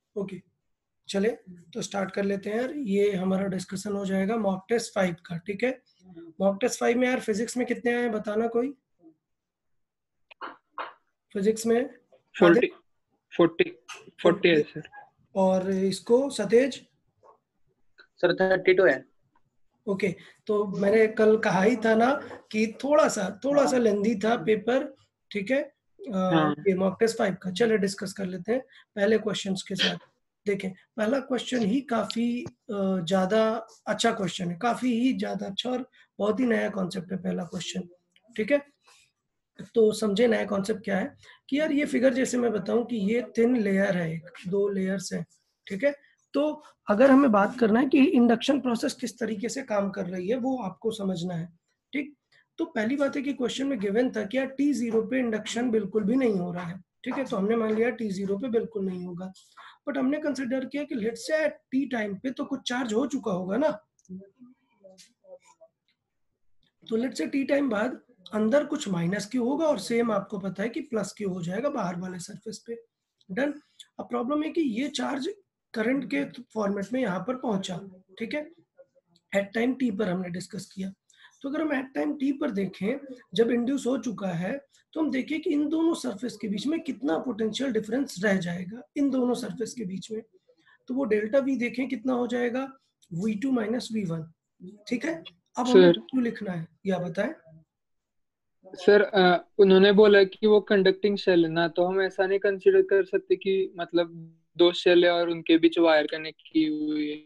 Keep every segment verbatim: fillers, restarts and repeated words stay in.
Okay, चले तो start कर लेते हैं यार। ये हमारा डिस्कशन हो जाएगा मॉक टेस्ट फाइव का, ठीक है। मॉक टेस्ट फाइव में यार फिजिक्स में कितने आए हैं बताना कोई, फिजिक्स में आधे। फोर्टी फोर्टी फोर्टी है सर। और इसको सतेज सर थर्टी टू है। ओके, तो मैंने कल कहा ही था ना कि थोड़ा सा थोड़ा सा लेंदी था पेपर, ठीक है। हाँ। ये मॉक टेस्ट फाइव का, चले डिस्कस कर लेते हैं पहले क्वेश्चंस के साथ। देखें, पहला क्वेश्चन ही काफी ज्यादा अच्छा क्वेश्चन है, काफी ही ज्यादा अच्छा और बहुत ही नया कॉन्सेप्ट है पहला क्वेश्चन, ठीक है। तो समझे नया कॉन्सेप्ट क्या है कि यार ये फिगर जैसे मैं बताऊं कि ये थिन लेयर है, एक दो लेयर्स है, ठीक है। तो अगर हमें बात करना है कि इंडक्शन प्रोसेस किस तरीके से काम कर रही है वो आपको समझना है, ठीक। तो पहली बात है कि क्वेश्चन में गिवन था कि यार टी जीरो पे इंडक्शन बिल्कुल भी नहीं हो रहा है, ठीक है। तो हमने मान लिया टी जीरो पे बिल्कुल नहीं होगा, बट हमने कंसिडर किया कि लेट्स से टी टाइम पे तो कुछ चार्ज हो चुका होगा ना। तो लेट्स से टी टाइम बाद अंदर कुछ माइनस क्यू होगा और सेम आपको पता है कि प्लस क्यू हो जाएगा बाहर वाले सरफेस पे। डन। अब प्रॉब्लम है कि ये चार्ज करंट के फॉर्मेट में यहाँ पर पहुंचा, ठीक है। एट टाइम टी पर हमने डिस्कस किया। तो अगर हम एट टाइम टी पर देखें, जब इंड्यूस हो चुका है, तो हम देखें कि इन दोनों सरफेस के बीच में कितना पोटेंशियल डिफरेंस रह जाएगा इन दोनों सरफेस के बीच में। तो वो डेल्टा वी देखें कितना हो जाएगा, V two minus V one, ठीक है। अब हमें सर क्यों लिखना है या बताएं। सर अ, उन्होंने बोला कि वो कंडक्टिंग शेल है ना, तो हम ऐसा नहीं कंसीडर कर सकते कि मतलब दो शेल है और उनके बीच वायर कनेक्ट की हुई है।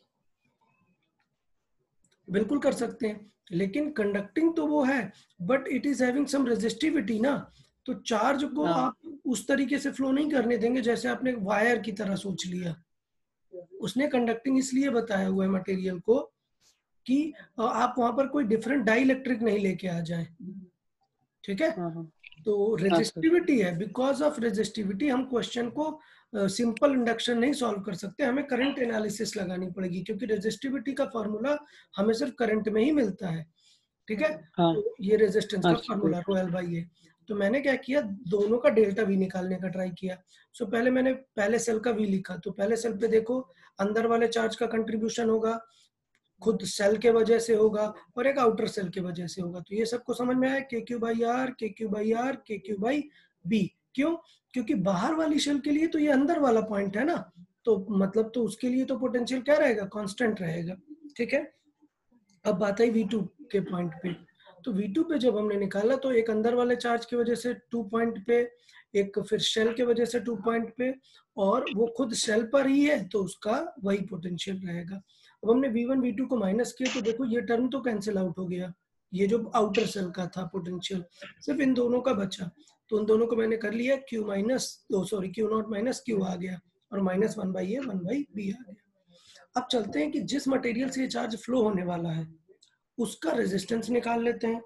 बिल्कुल कर सकते हैं, लेकिन कंडक्टिंग तो वो है, but it is having some resistivity ना। तो चार्ज को हाँ। आप उस तरीके से फ्लो नहीं करने देंगे जैसे आपने वायर की तरह सोच लिया। उसने कंडक्टिंग इसलिए बताया हुआ है मटेरियल को कि आप वहां पर कोई डिफरेंट डाई इलेक्ट्रिक नहीं लेके आ जाए, ठीक है। हाँ हाँ तो हाँ सर। रेजिस्टिविटी है, बिकॉज ऑफ रेजिस्टिविटी हम क्वेश्चन को सिंपल इंडक्शन नहीं सॉल्व कर सकते, हमें करंट एनालिसिस लगानी पड़ेगी, क्योंकि रेजिस्टिविटी का फॉर्मूला हमें सिर्फ करंट में ही मिलता है, ठीक है। हाँ तो ये रेजिस्टेंस हाँ का sir. Formula rho L by A. तो मैंने क्या किया, दोनों का डेल्टा वी निकालने का ट्राई किया। सो so, पहले मैंने पहले सेल का वी लिखा, तो पहले सेल पे देखो अंदर वाले चार्ज का कंट्रीब्यूशन होगा, खुद सेल के वजह से होगा और एक आउटर सेल के वजह से होगा। तो ये सबको समझ में आया, K Q by R, K Q by R, K Q by B. क्यों? क्योंकि बाहर वाली शेल के लिए तो ये अंदर वाला पॉइंट है ना, तो मतलब तो उसके लिए तो पोटेंशियल क्या रहेगा, कांस्टेंट रहेगा, ठीक है। अब बात आई वी टू के पॉइंट पे। तो वी टू पे जब हमने निकाला तो एक अंदर वाले चार्ज की वजह से टू पॉइंट पे, एक फिर शेल के वजह से टू पॉइंट पे, और वो खुद शेल पर ही है तो उसका वही पोटेंशियल रहेगा। अब हमने वी वन वी टू को माइनस किया तो देखो ये टर्म तो कैंसिल आउट हो गया, ये जो आउटर सेल का था पोटेंशियल सिर्फ इन दोनों का बचा। तो उन दोनों को मैंने कर लिया, Q minus sorry Q naught minus Q आ गया और minus one by A one by B आ गया। अब चलते हैं कि जिस मटेरियल से ये चार्ज फ्लो होने वाला है उसका रेजिस्टेंस निकाल लेते हैं।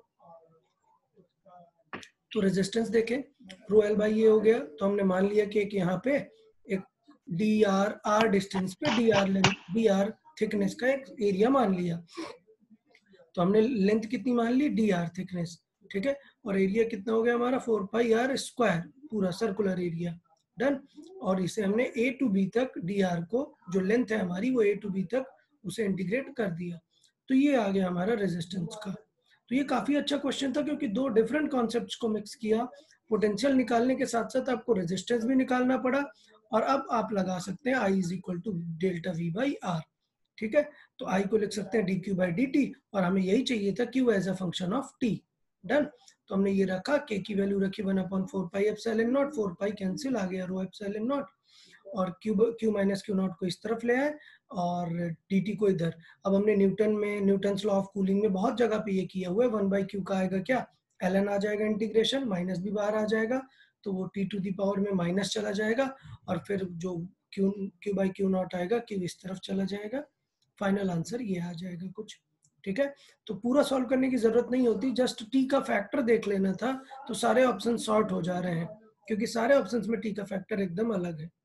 तो रेजिस्टेंस देखें, रो एल बाई ये हो गया, तो हमने मान लिया कि एक यहाँ पे एक डी आर आर डिस्टेंस पे D R length D R thickness का एक एरिया मान लिया। तो हमने लेंथ कितनी मान ली, डी आर थिकनेस, ठीक है। और एरिया कितना हो गया हमारा, फोर पाई आर स्क्वायर, पूरा सर्कुलर एरिया। डन। और इसे हमने ए टू बी तक डी आर को, जो लेंथ है हमारी वो ए टू बी तक, उसे इंटीग्रेट कर दिया। तो ये आ गया हमारा रेजिस्टेंस का। तो ये काफी अच्छा क्वेश्चन था क्योंकि दो डिफरेंट कॉन्सेप्ट्स को मिक्स किया, पोटेंशियल निकालने के साथ साथ आपको रेजिस्टेंस भी निकालना पड़ा। और अब आप लगा सकते हैं I is equal to delta V by R, ठीक है। तो आई को लिख सकते हैं D Q by D T, और हमें यही चाहिए था Q as a function of T. Done. तो हमने ये रखा, के की वैल्यू रखी one upon four pi epsilon naught, four pi cancel आ गया रो एप्सिलॉन नॉट, और Q Q minus Q naught को इस तरफ ले आए और डी टी को इधर। अब हमने न्यूटन में, न्यूटन्स लॉ ऑफ कूलिंग में बहुत जगह पे ये किया हुआ है, वन बाई क्यू का आएगा क्या, एल एन आ जाएगा इंटीग्रेशन, माइनस भी बाहर आ जाएगा, तो वो टी टू दी पावर में माइनस चला जाएगा, और फिर जो Q Q by Q naught आएगा, क्यू इस तरफ चला जाएगा। फाइनल आंसर ये आ जाएगा कुछ, ठीक है। तो पूरा सॉल्व करने की जरूरत नहीं होती, जस्ट टी का फैक्टर देख लेना था, तो सारे ऑप्शन सॉर्ट हो जा रहे हैं, क्योंकि सारे ऑप्शंस में टी का फैक्टर एकदम अलग है।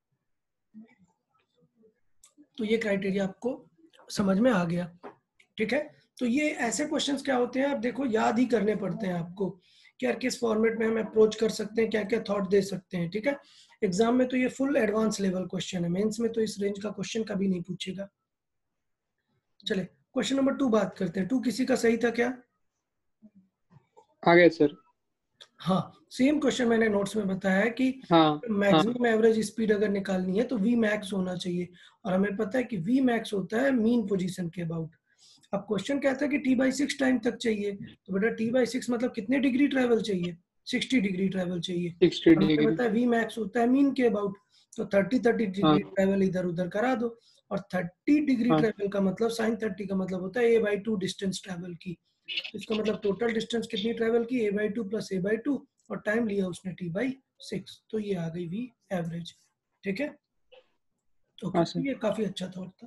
तो ये क्राइटेरिया आपको समझ में आ गया, ठीक है। तो ये ऐसे क्वेश्चंस क्या होते हैं, आप देखो याद ही करने पड़ते हैं आपको कि यार किस फॉर्मेट में हम अप्रोच कर सकते हैं, क्या क्या थॉट दे सकते हैं, ठीक है। एग्जाम में तो ये फुल एडवांस लेवल क्वेश्चन है, मेंस में तो इस रेंज का क्वेश्चन कभी नहीं पूछेगा। चले क्वेश्चन नंबर टू बात करते हैं। टू किसी का सही था क्या? आ गया सर। हाँ, सेम क्वेश्चन मैंने नोट्स में बताया है कि हाँ हाँ मैक्सिमम एवरेज स्पीड अगर निकालनी है तो वी मैक्स होना चाहिए, और हमें पता है कि वी मैक्स होता है मीन पोजीशन के अबाउट। अब क्वेश्चन कहता है कि टी बाई सिक्स टाइम तक चाहिए, तो बेटा टी बाई सिक्स मतलब कितने डिग्री ट्रेवल चाहिए? सिक्सटी डिग्री ट्रेवल चाहिए। सिक्सटी हमें डिग्री। पता है वी मैक्स होता है मीन के अबाउट, तो थर्टी थर्टी हाँ डिग्री ट्रेवल इधर उधर करा दो, और थर्टी डिग्री हाँ ट्रेवल का मतलब साइन थर्टी का मतलब होता है A by two distance travel की। तो इसका मतलब टोटल डिस्टेंस कितनी ट्रेवल की? A by two plus A by two, और टाइम लिया उसने टी बाई सिक्स, तो ये आ गई वी एवरेज। ठीक है, ओके, हाँ तो सर। ये काफी अच्छा थॉट था।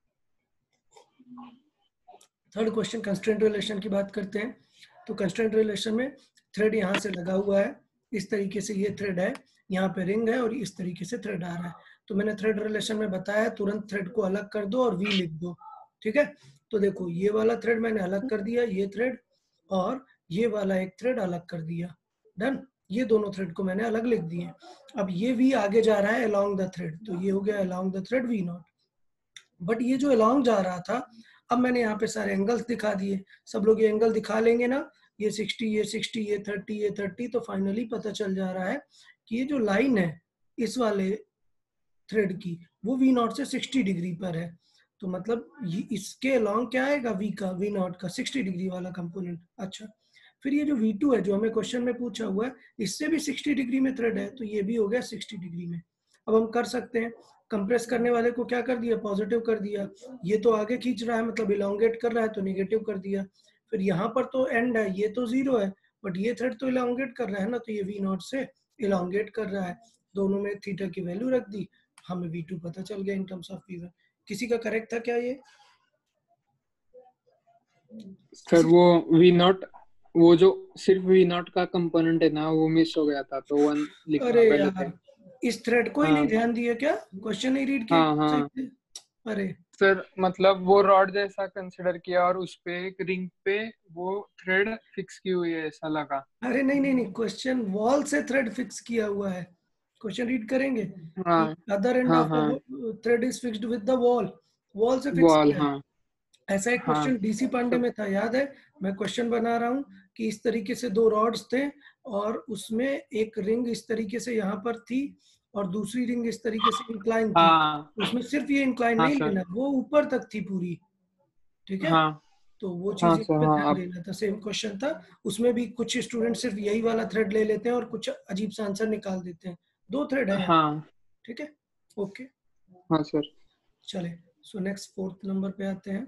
थर्ड क्वेश्चन कंस्ट्रेंट रिलेशन की बात करते हैं। तो कंस्ट्रेंट रिलेशन में थ्रेड यहाँ से लगा हुआ है, इस तरीके से ये थ्रेड है, यहाँ पे रिंग है, और इस तरीके से थ्रेड आ रहा है। तो मैंने थ्रेड रिलेशन में बताया तुरंत थ्रेड को अलग कर दो और वी लिख दो। ठीक है, तो देखो ये वाला थ्रेड मैंने अलग कर दिया, ये थ्रेड, और ये वाला एक थ्रेड अलग कर दिया। डन, ये दोनों थ्रेड को मैंने अलग लिख दिए। अब ये वी आगे जा रहा है अलोंग द थ्रेड, तो ये हो गया along the thread v naught. But ये जो अलोंग जा रहा था, अब मैंने यहाँ पे सारे एंगल्स दिखा दिए, सब लोग ये एंगल दिखा लेंगे ना, ये सिक्सटी, ये सिक्सटी, ये थर्टी, ये थर्टी, तो फाइनली पता चल जा रहा है कि ये जो लाइन है इस वाले थ्रेड की, वो वी नॉट से सिक्सटी डिग्री पर है। तो मतलब ये इसके अलोंग क्या आएगा? वी का, वी नॉट का सिक्सटी डिग्री वाला कंपोनेंट। अच्छा, फिर ये जो वी टू है जो हमें क्वेश्चन में पूछा हुआ है, इससे भी सिक्सटी डिग्री में थ्रेड है, तो ये भी हो गया सिक्सटी डिग्री में। अब हम कर सकते हैं, कंप्रेस करने वाले को क्या कर दिया? पॉजिटिव कर दिया। ये तो आगे खींच रहा है मतलब इलोंगेट कर रहा है, तो नेगेटिव कर दिया। फिर यहाँ पर तो एंड है, ये तो जीरो है, बट ये थ्रेड तो इलोंगेट कर रहा है ना, तो ये वी नॉट से इलोंगेट कर रहा है। दोनों में थीटा की वैल्यू रख दी, हमें वी टू पता चल गया in terms of v one. किसी का करेक्ट था क्या ये? सर वो वी नॉट, वो जो सिर्फ वी नॉट का कंपोनेंट है ना, वो मिस हो गया था, तो वन लिखना अरे गलत है। यार, इस थ्रेड को ही नहीं हाँ ध्यान दिया क्या? क्वेश्चन नहीं रीड किया हाँ सही हाँ से? अरे सर, मतलब वो रॉड जैसा कंसिडर किया और उस पे एक रिंग पे वो थ्रेड फिक्स की हुई है ऐसा लगा। अरे नहीं नहीं नहीं, क्वेश्चन वॉल से थ्रेड फिक्स किया हुआ है। क्वेश्चन रीड करेंगे कि हाँ अदर एंड हाँ ऑफ हाँ the thread is fixed with the wall, wall से फिक्स वॉल। किया है। हाँ ऐसा एक हाँ क्वेश्चन डीसी पांडे में था, याद है? मैं क्वेश्चन बना रहा हूँ कि इस तरीके से दो रॉड्स थे, और उसमें एक रिंग इस तरीके से यहाँ पर थी, और दूसरी रिंग इस तरीके से इंक्लाइन थी। हाँ उसमें सिर्फ ये इंक्लाइन हाँ नहीं सर। लेना, वो ऊपर तक थी पूरी। ठीक है, हाँ तो वो हाँ चीज इस सर। पे हाँ ध्यान अब देना था। सेम क्वेश्चन था, उसमें भी कुछ स्टूडेंट सिर्फ यही वाला थ्रेड ले लेते हैं और कुछ अजीब सा आंसर निकाल देते हैं। दो थ्रेड है यहाँ। हाँ ठीक है, ओके, हाँ सर। चले। सो नेक्स्ट फोर्थ नंबर पे आते हैं।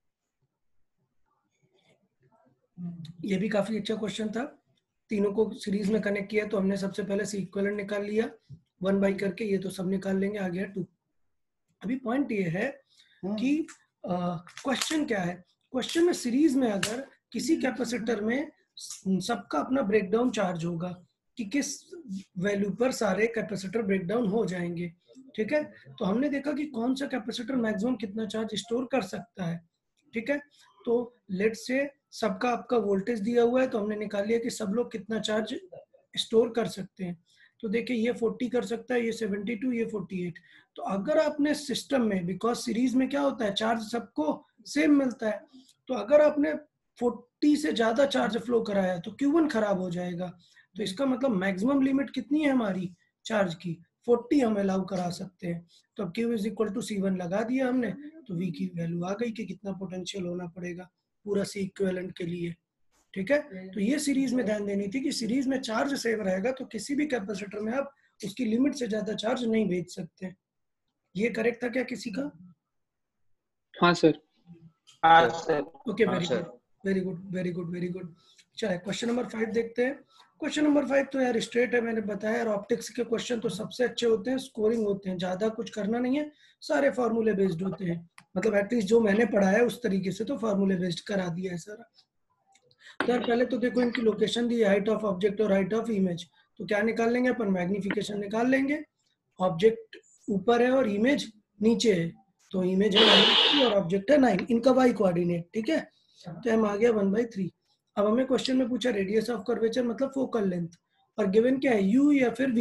ये भी काफी अच्छा क्वेश्चन था। तीनों को सीरीज में कनेक्ट किया, तो हमने सबसे पहले सी इक्विवेलेंट निकाल लिया वन बाई करके, ये तो सब निकाल लेंगे, आ गया टू। अभी पॉइंट ये है कि क्वेश्चन क्या है। क्वेश्चन में सीरीज में अगर किसी कैपेसिटर में सबका अपना ब्रेकडाउन चार्ज होगा कि किस वैल्यू पर सारे कैपेसिटर ब्रेकडाउन हो जाएंगे। ठीक है, तो हमने देखा कि कौन सा कैपेसिटर मैक्सिमम कितना चार्ज स्टोर कर सकता है। ठीक है, तो लेट्स से सबका आपका वोल्टेज दिया हुआ है, तो हमने निकाल लिया कि सब लोग कितना चार्ज स्टोर कर सकते हैं। तो देखिए ये फोर्टी कर सकता है, ये सेवेंटी टू, ये फोर्टी एट। तो अगर आपने सिस्टम में, बिकॉज सीरीज में क्या होता है, चार्ज सबको सेम मिलता है, तो अगर आपने फोर्टी से ज्यादा चार्ज फ्लो कराया तो क्यू वन खराब हो जाएगा। तो इसका मतलब मैक्सिमम लिमिट कितनी है हमारी चार्ज की? फोर्टी हम अलाउ करा सकते हैं। तो अब Q is equal to C one लगा दिया हमने, तो V की वैल्यू आ गई कि कितना पोटेंशियल होना पड़ेगा पूरा सी इक्विवेलेंट के लिए। ठीक है, तो ये सीरीज में ध्यान देनी थी कि सीरीज में चार्ज सेव रहेगा, तो किसी भी कैपेसिटर में आप उसकी लिमिट से ज्यादा चार्ज नहीं भेज सकते। ये करेक्ट था क्या किसी का? हाँ सर। हाँ सर। ओके, हाँ वेरी सर। Good very good very good very good. चलिए क्वेश्चन नंबर फाइव देखते हैं। क्वेश्चन नंबर फाइव तो यार स्ट्रेट है, मैंने बताया, और ऑप्टिक्स के क्वेश्चन तो सबसे अच्छे होते हैं, स्कोरिंग होते हैं, ज्यादा कुछ करना नहीं है, सारे फार्मूले बेस्ड होते हैं। मतलब एटलीस्ट जो मैंने पढ़ा है उस तरीके से तो फार्मूले बेस्ड करा दिया है सारा। तो यार पहले तो देखो इनकी लोकेशन दी है, हाइट ऑफ ऑब्जेक्ट और हाइट ऑफ इमेज। तो क्या निकाल लेंगे अपन? मैग्निफिकेशन निकाल लेंगे। ऑब्जेक्ट ऊपर है और इमेज नीचे है, तो इमेज है नाइन और ऑब्जेक्ट है नाइन, इनका वाई कोऑर्डिनेट। ठीक है, तो एम आ गया वन बाई थ्री। अब हमें क्वेश्चन में पूछा रेडियस ऑफ कर्वेचर मतलब फोकल लेंथ, और गिवन क्या है, यू या फिर वी।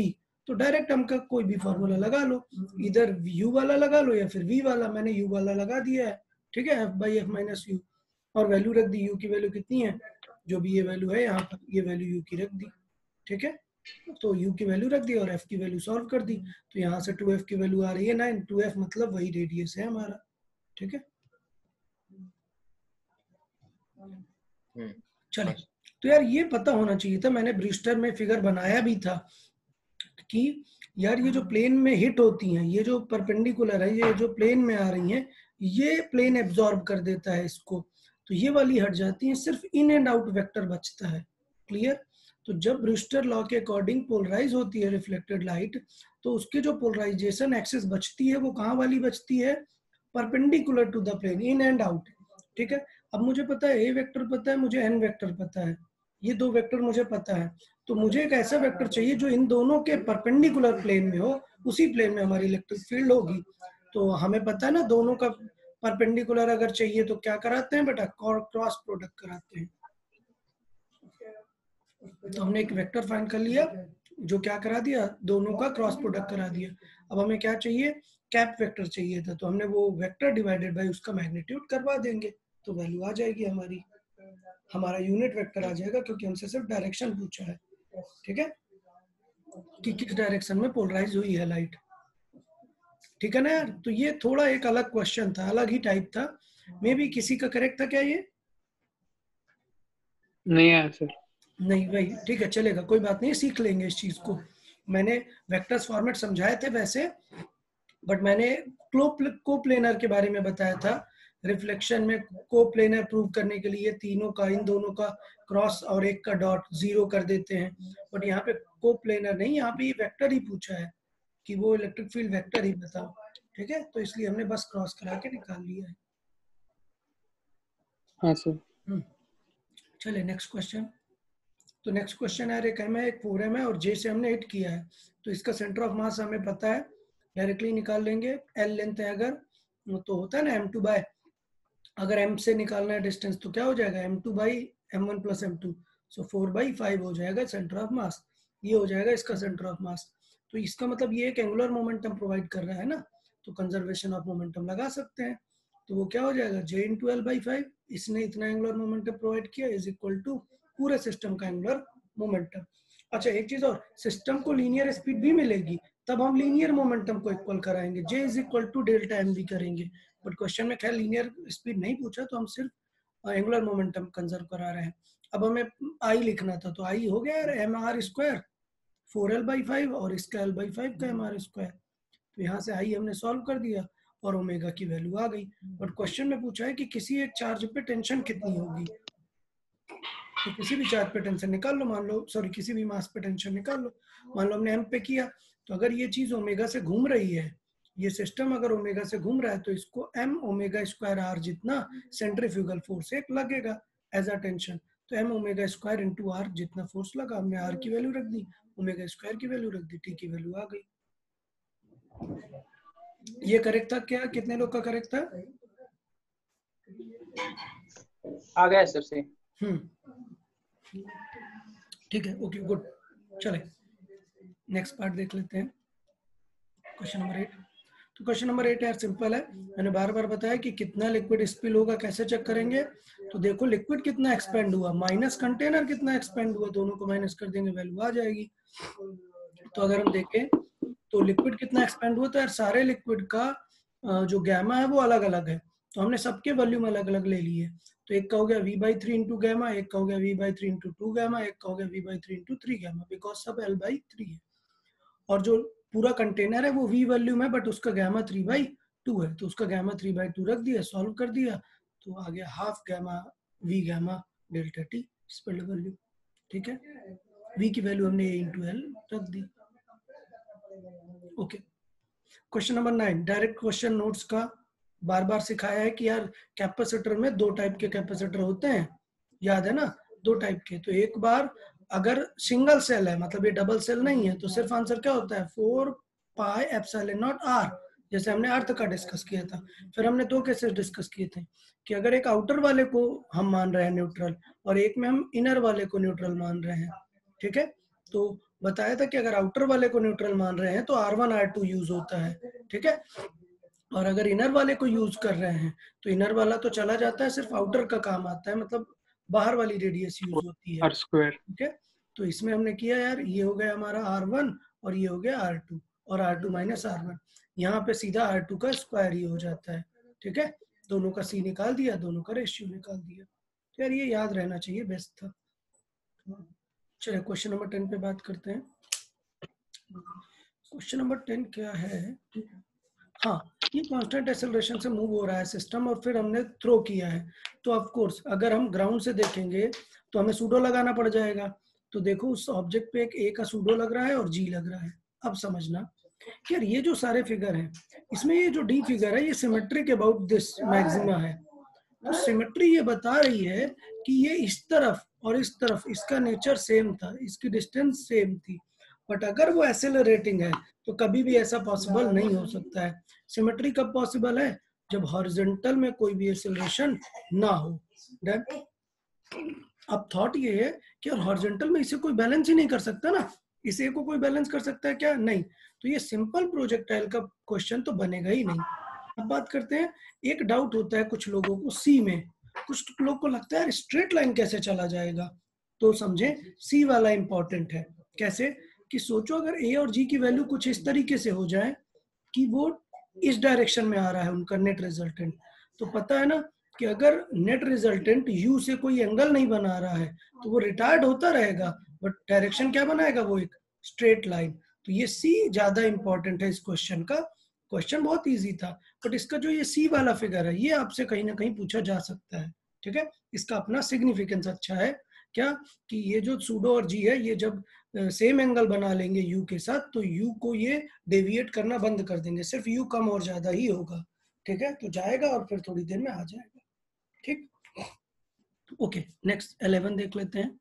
तो डायरेक्ट m का कोई भी फॉर्मूला लगा लो, इधर u वाला लगा लो या फिर v वाला। मैंने u वाला लगा दिया है, ठीक है, f by f minus u, और वैल्यू रख दी। u की वैल्यू कितनी है, जो भी ये वैल्यू है यहाँ पर, ये वैल्यू u की रख दी, ठीक है। तो u की वैल्यू रख दी और f की वैल्यू सॉल्व कर दी। तो यहाँ से टू एफ की वैल्यू आ रही है नाइन, टू एफ मतलब वही रेडियस है हमारा, ठीक है। चले, तो यार ये पता होना चाहिए था, मैंने ब्रिस्टर में फिगर बनाया भी था कि यार ये जो प्लेन में हिट होती हैं, ये जो परपेंडिकुलर है, ये जो प्लेन में आ रही हैं, ये प्लेन एब्जॉर्ब कर देता है इसको, तो ये वाली हट जाती है, सिर्फ इन एंड आउट वेक्टर बचता है। क्लियर। तो जब ब्रिस्टर लॉ के अकॉर्डिंग पोलराइज होती है रिफ्लेक्टेड लाइट, तो उसकी जो पोलराइजेशन एक्सिस बचती है वो कहाँ वाली बचती है, perpendicular to the plane, in and out, ठीक है। अब मुझे पता है ए वेक्टर पता है, मुझे एन वेक्टर पता है, ये दो वेक्टर मुझे पता है, तो मुझे एक ऐसा वेक्टर चाहिए जो इन दोनों के परपेंडिकुलर प्लेन में हो, उसी प्लेन में हमारी इलेक्ट्रिक फील्ड होगी। तो हमें पता है ना, दोनों का परपेंडिकुलर अगर चाहिए तो क्या कराते हैं बेटा, क्रॉस प्रोडक्ट कराते हैं। तो हमने एक वेक्टर फाइंड कर लिया जो क्या करा दिया, दोनों का क्रॉस प्रोडक्ट करा दिया। अब हमें क्या चाहिए, कैप वेक्टर चाहिए था, तो हमने वो वेक्टर डिवाइडेड बाय उसका मैग्नीट्यूड करवा देंगे, तो वैल्यू आ जाएगी हमारी, हमारा यूनिट वेक्टर आ जाएगा, क्योंकि हमसे सिर्फ डायरेक्शन पूछा है, ठीक है, कि किस डायरेक्शन में पोलराइज हुई है लाइट, ठीक है ना यार। तो ये थोड़ा एक अलग क्वेश्चन था, अलग ही टाइप था, मे बी किसी का करेक्ट था क्या ये, नहीं आया सर। नहीं भाई, ठीक है, चलेगा, कोई बात नहीं, सीख लेंगे इस चीज को। मैंने वेक्टर्स फॉर्मेट समझाए थे वैसे, बट मैंने को प्लेनर के बारे में बताया था। रिफ्लेक्शन में को प्लेनर प्रूव करने के लिए तीनों का, इन दोनों का क्रॉस और एक का डॉट जीरो कर देते हैं, बट यहाँ पे को प्लेनर नहीं, यहाँ पे ये वेक्टर ही पूछा है कि वो इलेक्ट्रिक फील्ड वेक्टर ही बताओ, ठीक है, तो इसलिए हमने बस क्रॉस करा के निकाल लिया है। हाँ सर। चले नेक्स्ट क्वेश्चन। तो नेक्स्ट क्वेश्चन है, एक एम है, एक फोर एम है, और जे से हमने हिट किया है, तो इसका सेंटर ऑफ मास हमें पता है, डायरेक्टली निकाल लेंगे। एल लेंथ है अगर, तो होता है ना एम टू बाय, अगर m से निकालना है डिस्टेंस तो क्या हो जाएगा, m two by m one plus m two, so four by five हो जाएगा सेंटर ऑफ मास, ये हो जाएगा इसका सेंटर ऑफ मास। तो इसका मतलब ये एक एंगुलर मोमेंटम प्रोवाइड कर रहा है ना, तो कंजर्वेशन ऑफ मोमेंटम लगा सकते हैं, तो वो क्या हो जाएगा, j into l by five, इसने इतना एंगुलर मोमेंटम प्रोवाइड किया, इज इक्वल टू पूरे सिस्टम का एंगुलर मोमेंटम। अच्छा एक चीज और, सिस्टम को लीनियर स्पीड भी मिलेगी, तब हम लीनियर मोमेंटम को इक्वल कराएंगे, j is equal to delta m भी करेंगे, बट क्वेश्चन में खैर लीनियर स्पीड नहीं पूछा, तो हम सिर्फ एंगुलर मोमेंटम कंजर्व करा रहे हैं। अब हमें आई लिखना था, तो आई हो गया m are square four l by five, और इसका एल बाई फाइव का एम आर स्क्वायर, तो यहाँ से आई हमने सॉल्व कर दिया और ओमेगा की वैल्यू आ गई। बट क्वेश्चन में पूछा है कि किसी एक चार्ज पे टेंशन कितनी होगी, तो किसी भी चार्ज पे टेंशन निकाल लो, मान लो सॉरी किसी भी मास पे टेंशन निकाल लो, मान लो हमने एम पे किया, तो अगर ये चीज ओमेगा से घूम रही है, ये सिस्टम अगर ओमेगा से घूम रहा है, तो इसको एम ओमेगा स्क्वायर आर जितना सेंट्रीफ्यूगल फोर्स एक लगेगा एज अ टेंशन, तो m omega square into r जितना फोर्स लगा, हमने आर की वैल्यू रख दी, ओमेगा स्क्वायर की वैल्यू रख दी, टी की वैल्यू आ गई। ये करेक्ट था क्या, कितने लोग का करेक्ट था, आ गया सर से। हम्म ठीक है, ओके गुड। चले नेक्स्ट पार्ट देख लेते हैं, क्वेश्चन नंबर एट। तो क्वेश्चन नंबर एट यार सिंपल है, मैंने बार बार बताया कि कितना लिक्विड स्पिल होगा कैसे चेक करेंगे, तो देखो लिक्विड कितना एक्सपेंड हुआ माइनस कंटेनर कितना एक्सपेंड हुआ, दोनों को माइनस कर देंगे वैल्यू आ जाएगी। तो अगर हम देखें तो लिक्विड कितना एक्सपेंड हुआ, तो यार सारे लिक्विड का जो गैमा है वो अलग अलग है, तो हमने सबके वॉल्यूम अलग अलग ले लिए, तो एक का हो गया v by three into gamma, एक का हो गया v by three into two gamma, एक का हो गया v by three into three gamma, because सब एल बाई थ्री है, और जो पूरा कंटेनर है वो वी वॉल्यूम है, बट उसका गैमा थ्री बाई टू है, तो उसका गैमा थ्री बाई टू रख दिया, सॉल्व कर दिया, तो आ गया half gamma v gamma delta t spilled volume, ठीक है, वी की वैल्यू हमने ए इंटू एल रख दी। Okay question number nine, direct question notes का बार बार सिखाया है कि यार कैपेसिटर में दो टाइप के कैपेसिटर होते हैं, याद है ना, दो टाइप के, तो एक बार अगर सिंगल सेल है, मतलब ये डबल सेल नहीं है, तो सिर्फ आंसर क्या होता है, four pi epsilon naught r, जैसे हमने अर्थ का डिस्कस किया था। फिर हमने दो केसेस डिस्कस किए थे कि अगर एक आउटर वाले को हम मान रहे हैं न्यूट्रल, और एक में हम इनर वाले को न्यूट्रल मान रहे हैं, ठीक है, तो बताया था कि अगर आउटर वाले को न्यूट्रल मान रहे हैं तो r one r two use होता है, ठीक है। और अगर इनर वाले को यूज कर रहे हैं तो इनर वाला तो चला जाता है, सिर्फ आउटर का काम आता है, मतलब बाहर वाली रेडियस यूज होती है, आर स्क्वायर। ठीक है। तो इसमें हमने किया यार, ये हो गया हमारा आर वन और ये हो गया आर टू, और r two minus r one, यहाँ पे सीधा आर टू का स्क्वायर ही हो जाता है, ठीक है। दोनों का सी निकाल दिया, दोनों का रेशियो निकाल दिया। तो यार ये याद रहना चाहिए, बेस्ट था। चलिए क्वेश्चन नंबर टेन पे बात करते हैं। क्वेश्चन नंबर टेन क्या है, हाँ, ये कांस्टेंट एक्सेलरेशन से मूव हो रहा है सिस्टम और फिर हमने थ्रो किया है, तो ऑफ कोर्स अगर हम ग्राउंड से देखेंगे तो हमें सूडो लगाना पड़ जाएगा। तो देखो उस ऑब्जेक्ट पे एक ए का सूडो लग रहा है और जी लग रहा है। अब समझना यार, ये जो सारे फिगर हैं इसमें ये जो डी फिगर है ये सिमेट्रिक अबाउट दिस मैक्सिमा है। तो सिमेट्री ये बता रही है कि ये इस तरफ और इस तरफ इसका नेचर सेम था, इसकी डिस्टेंस सेम थी, बट अगर वो एक्सेलरेटिंग है तो कभी भी ऐसा पॉसिबल नहीं हो सकता है। सिमेट्री कब पॉसिबल है, जब हॉरिजॉन्टल में कोई भी एक्सेलरेशन ना हो। अब थॉट ये है कि और हॉरिजॉन्टल में इसे कोई बैलेंस ही नहीं कर सकता ना, इसे को कोई बैलेंस कर सकता है क्या, नहीं। तो ये सिंपल प्रोजेक्टाइल का क्वेश्चन तो बनेगा ही नहीं। अब बात करते हैं, एक डाउट होता है कुछ लोगों को सी में, कुछ लोग को लगता है स्ट्रेट लाइन कैसे चला जाएगा, तो समझे सी वाला इंपॉर्टेंट है। कैसे कि सोचो अगर ए और जी की वैल्यू कुछ इस तरीके से हो जाए कि वो इस डायरेक्शन में आ रहा है उनका नेट रिजल्टेंट, तो पता है ना कि अगर नेट रिजल्टेंट यू से कोई एंगल नहीं बना रहा है तो वो रिटायर्ड होता रहेगा, बट डायरेक्शन क्या बनाएगा, वो एक स्ट्रेट लाइन। तो ये सी ज्यादा इंपॉर्टेंट है इस क्वेश्चन का। क्वेश्चन बहुत इजी था, बट इसका जो ये सी वाला फिगर है ये आपसे कहीं ना कहीं पूछा जा सकता है, ठीक है। इसका अपना सिग्निफिकेंस अच्छा है क्या, कि ये जो सूडो और जी है ये जब सेम एंगल बना लेंगे यू के साथ तो यू को ये डेविएट करना बंद कर देंगे, सिर्फ यू कम और ज्यादा ही होगा, ठीक है। तो जाएगा और फिर थोड़ी देर में आ जाएगा, ठीक। ओके नेक्स्ट इलेवन देख लेते हैं।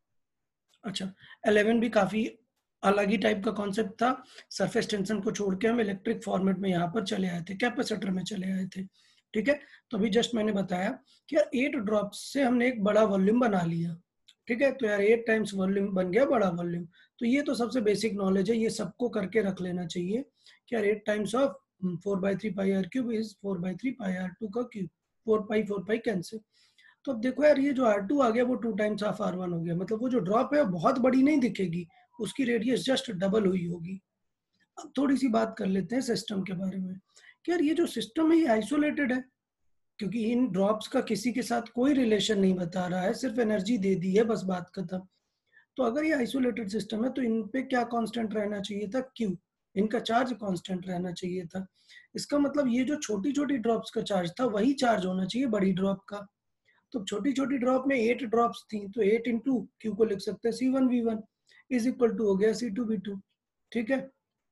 अच्छा इलेवन भी काफी अलग ही टाइप का कॉन्सेप्ट था। सरफेस टेंशन को छोड़ के हम इलेक्ट्रिक फॉर्मेट में यहाँ पर चले आए थे, कैपेसिटर में चले आए थे, ठीक है। तो अभी जस्ट मैंने बताया कि यार एट ड्रॉप्स से हमने एक बड़ा वॉल्यूम बना लिया, ठीक है। तो यार एट टाइम्स वॉल्यूम बन गया बड़ा वॉल्यूम। तो ये तो सबसे बेसिक नॉलेज है, ये सबको करके रख लेना चाहिए कि यार eight times of four by three pi r cube is four by three pi r two का cube, four pi four pi cancel. तो अब देखो यार ये जो आर टू आ गया वो two times of r one हो गया, मतलब वो जो ड्रॉप है वो बहुत बड़ी नहीं दिखेगी, उसकी रेडियस जस्ट डबल हुई होगी। अब थोड़ी सी बात कर लेते हैं सिस्टम के बारे में कि यार ये जो सिस्टम है ये आइसोलेटेड है, क्योंकि इन ड्रॉप्स का किसी के साथ कोई रिलेशन नहीं बता रहा है, सिर्फ एनर्जी दे दी है, बस बात खत्म। तो अगर ये आइसोलेटेड सिस्टम है तो इन पे क्या कांस्टेंट रहना चाहिए था, क्यू, इनका चार्ज कांस्टेंट रहना चाहिए था। इसका मतलब ये जो छोटी छोटी ड्रॉप्स का चार्ज था वही चार्ज होना चाहिए बड़ी ड्रॉप का। तो छोटी छोटी ड्रॉप में एट ड्रॉप्स थी तो एट इंटू क्यू को लिख सकते हैं C one V one is equal to हो गया सी टू वी टू, ठीक है।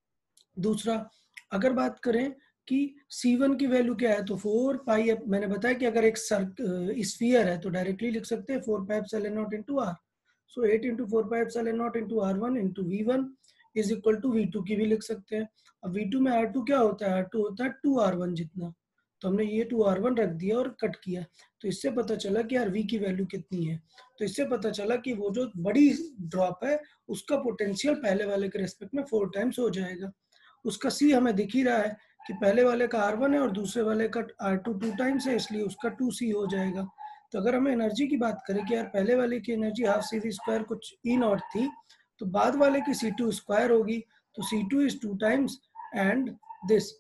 दूसरा अगर बात करें कि सी वन की वैल्यू क्या है तो फोर पाई, मैंने बताया कि अगर एक स्फीयर है तो डायरेक्टली लिख सकते हैं four pi epsilon naught into r, so eight into four pi epsilon naught into r one into v one is equal to v two की भी लिख सकते हैं। अब वी टू में आर टू क्या होता है, आर टू होता है टू आर वन जितना, तो हमने ये टू आर वन रख दिया और कट किया, तो इससे पता चला कि यार v की वैल्यू कितनी है। तो इससे पता चला कि वो जो बड़ी ड्रॉप है उसका पोटेंशियल पहले वाले के रेस्पेक्ट में फोर टाइम्स हो जाएगा। उसका c हमें दिख ही रहा है कि पहले वाले का आर वन है और दूसरे वाले का आर टू टू टाइम्स है, इसलिए उसका टू सी हो जाएगा। तो अगर हमें एनर्जी की बात करें कि यार पहले वाले की energy half c v square कुछ ई नॉट थी, तो बाद वाले की सी टू स्क्वायर होगी, तो c two is two times and this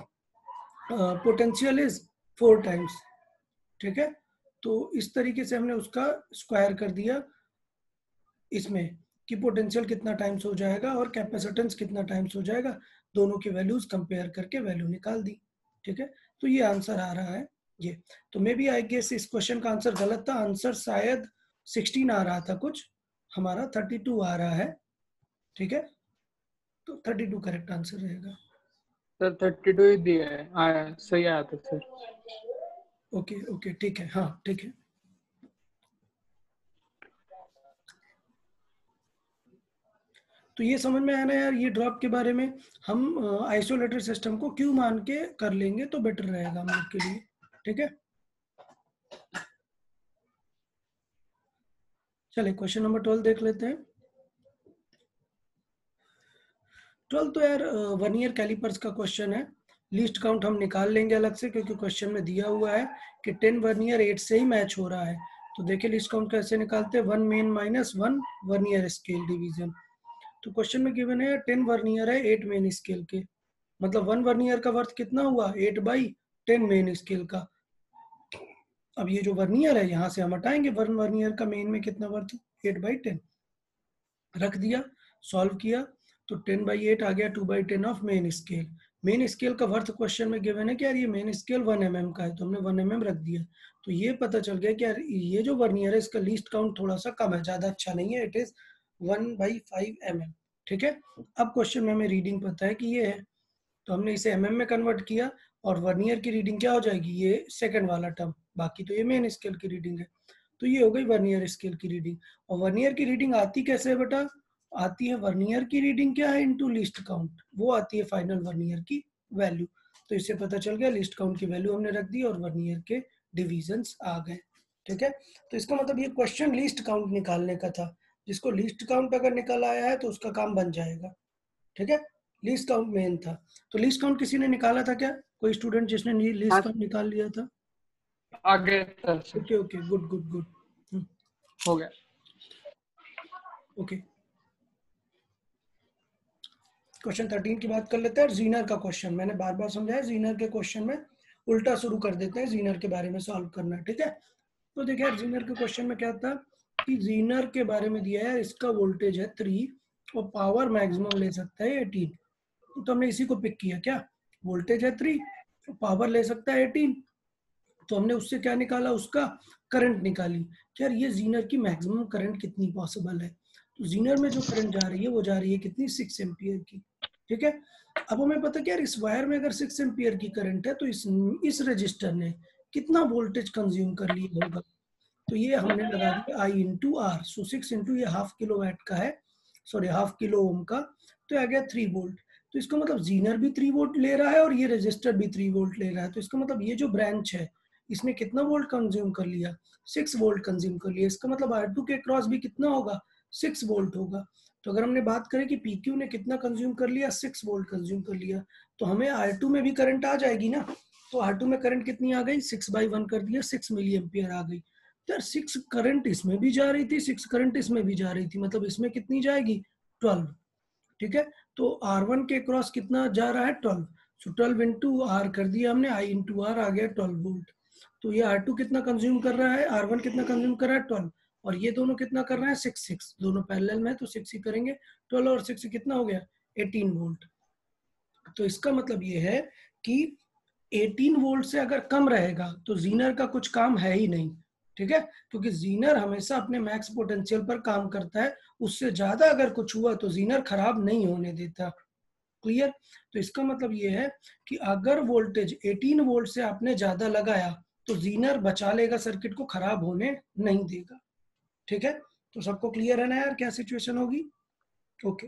potential is four times, ठीक है। तो इस तरीके से हमने उसका स्क्वायर कर दिया इसमें कि पोटेंशियल कितना टाइम्स हो जाएगा और कैपेसिटेंस कितना टाइम्स हो जाएगा, दोनों की वैल्यूज कंपेयर करके वैल्यू निकाल दी, ठीक है। तो ये आंसर आ रहा है ये। तो मे बी आई गेस इस क्वेश्चन का आंसर गलत था, आंसर शायद सिक्सटीन आ रहा था कुछ, हमारा थर्टी टू आ रहा है, ठीक है। तो थर्टी टू करेक्ट आंसर रहेगा सर। थर्टी टू ही दिया है, आया सही आया था सर। ओके ओके ठीक है, हाँ ठीक है। तो ये समझ में आया ना यार, ये ड्रॉप के बारे में हम आइसोलेटेड सिस्टम को क्यों मान के कर लेंगे तो बेटर रहेगा हम लोग के लिए, ठीक है। चलिए क्वेश्चन नंबर ट्वेल्व देख लेते हैं। ट्वेल्व तो यार वर्नियर कैलिपर्स का क्वेश्चन है, लीस्ट काउंट हम निकाल लेंगे अलग से क्योंकि क्वेश्चन में दिया हुआ है कि टेन वर्नियर एट से ही मैच हो रहा है। तो देखिए लीस्ट काउंट कैसे निकालते हैं, one main minus one vernier scale division. तो क्वेश्चन में गिवन है टेन वर्नियर है एट मेन स्केल के, मतलब वन वर्नियर का वर्थ कितना हुआ, eight by ten main scale का। अब ये जो वर्नियर है यहाँ से हम हटाएंगे, वन वर्नियर का मेन में कितना वर्थ, एट बाई टेन, रख दिया, सॉल्व किया तो टेन बाई एट आ गया, two by ten of main scale. Main scale का वर्थ क्वेश्चन में गिवन है कि यार ये main scale one m m का है, तो हमने वन एम एम रख दिया। तो ये पता चल गया कि यार ये जो वर्नियर है इसका लीस्ट काउंट थोड़ा सा कम है, ज्यादा अच्छा नहीं है, it is one by five m m. ठीक है, अब क्वेश्चन में हमें रीडिंग पता है कि ये है, तो हमने इसे एम एम में कन्वर्ट किया और वर्नियर की रीडिंग क्या हो जाएगी, ये सेकंड वाला टर्म, बाकी तो ये मेन स्केल की रीडिंग है। तो ये हो गई वर्नियर स्केल की रीडिंग। और वर्नियर की रीडिंग आती कैसे है बेटा, आती है वर्नियर की रीडिंग क्या है इनटू लीस्ट काउंट, वो आती है फाइनल वर्नियर की वैल्यू। तो इससे पता चल गया लीस्ट काउंट की वैल्यू हमने रख दी और वर्नियर के डिविजन्स आ गए। ठीक है, तो इसका मतलब ये क्वेश्चन लीस्ट काउंट निकालने का था, जिसको लीस्ट काउंट अगर निकल आया है तो उसका काम बन जाएगा। ठीक है, लीस्ट काउंट मेन था। तो लीस्ट काउंट किसी ने निकाला था क्या, कोई स्टूडेंट जिसने लीस्ट काउंट निकाल लिया था? आगे okay okay, good good good, हो गया। ओके, क्वेश्चन थर्टीन की बात कर लेते हैं। जीनर का क्वेश्चन मैंने बार बार समझाया, जीनर के क्वेश्चन में उल्टा शुरू कर देते हैं, जीनर के बारे में सॉल्व करना। ठीक है, तो देखिए जीनर के क्वेश्चन में क्या था कि जीनर के बारे में दिया है, इसका वोल्टेज है थ्री और पावर मैक्सिमम ले सकता है एटीन। तो हमने इसी को पिक किया, क्या वोल्टेज है थ्री, पावर ले सकता है एटीन, तो हमने उससे क्या निकाला, उसका करंट निकाली। यार ये जीनर की मैक्सिमम करंट कितनी पॉसिबल है, तो जीनर में जो करंट जा रही है वो जा रही है कितनी, सिक्स एम्पियर की। ठीक है, अब हमें पता क्या, इस वायर में अगर सिक्स एम्पियर की करंट है तो इस इस रजिस्टर ने कितना वोल्टेज कंज्यूम कर लिया होगा, तो ये हमने लगा दिया I into r. So six into ये हाफ किलो वैट का है, सॉरी हाफ किलो ओम का, तो आ गया थ्री वोल्ट। तो इसका मतलब जीनर भी थ्री वोल्ट ले रहा है और ये रजिस्टर भी थ्री वोल्ट ले रहा है, तो इसका मतलब ये जो ब्रांच है इसने कितना वोल्ट कंज्यूम कर लिया, सिक्स वोल्ट कंज्यूम कर लिया। इसका मतलब आर टू के क्रॉस भी कितना होगा, सिक्स वोल्ट होगा। तो अगर हमने बात करें कि पी क्यू ने कितना कंज्यूम कर लिया, सिक्स वोल्ट कंज्यूम कर लिया, तो हमें आर टू में भी करंट आ जाएगी ना। तो आर टू में करंट कितनी आ गई, सिक्स बाई वन कर दिया, सिक्स मिली एम्पियर आ गई। यार सिक्स करंट इसमें भी जा रही थी, सिक्स करंट इसमें भी जा रही थी, मतलब इसमें कितनी जाएगी, ट्वेल्व। ठीक है, तो आर वन के क्रॉस कितना जा रहा है, twelve. So twelve into r कर दिया हमने, आई इंटू आर आ गया ट्वेल्व वोल्ट। तो ये आर टू कितना कंज्यूम कर रहा है, आर वन कितना कंज्यूम कर रहा है, ट्वेल्व, और ये दोनों कितना कर रहे हैं, सिक्स सिक्स, दोनों पैरेलल में तो सिक्स ही करेंगे, ट्वेल्व और सिक्स कितना हो गया, एटीन वोल्ट। तो इसका मतलब ये है कि एटीन वोल्ट से अगर कम रहेगा तो जीनर का कुछ काम है ही नहीं। ठीक है, क्योंकि जीनर हमेशा अपने मैक्स पोटेंशियल पर काम करता है, उससे ज्यादा अगर कुछ हुआ तो जीनर खराब नहीं होने देता। क्लियर, तो इसका मतलब ये है कि अगर वोल्टेज एटीन वोल्ट से आपने ज्यादा लगाया तो जीनर बचा लेगा, सर्किट को खराब होने नहीं देगा। ठीक है, तो सबको क्लियर है ना यार क्या सिचुएशन होगी। ओके,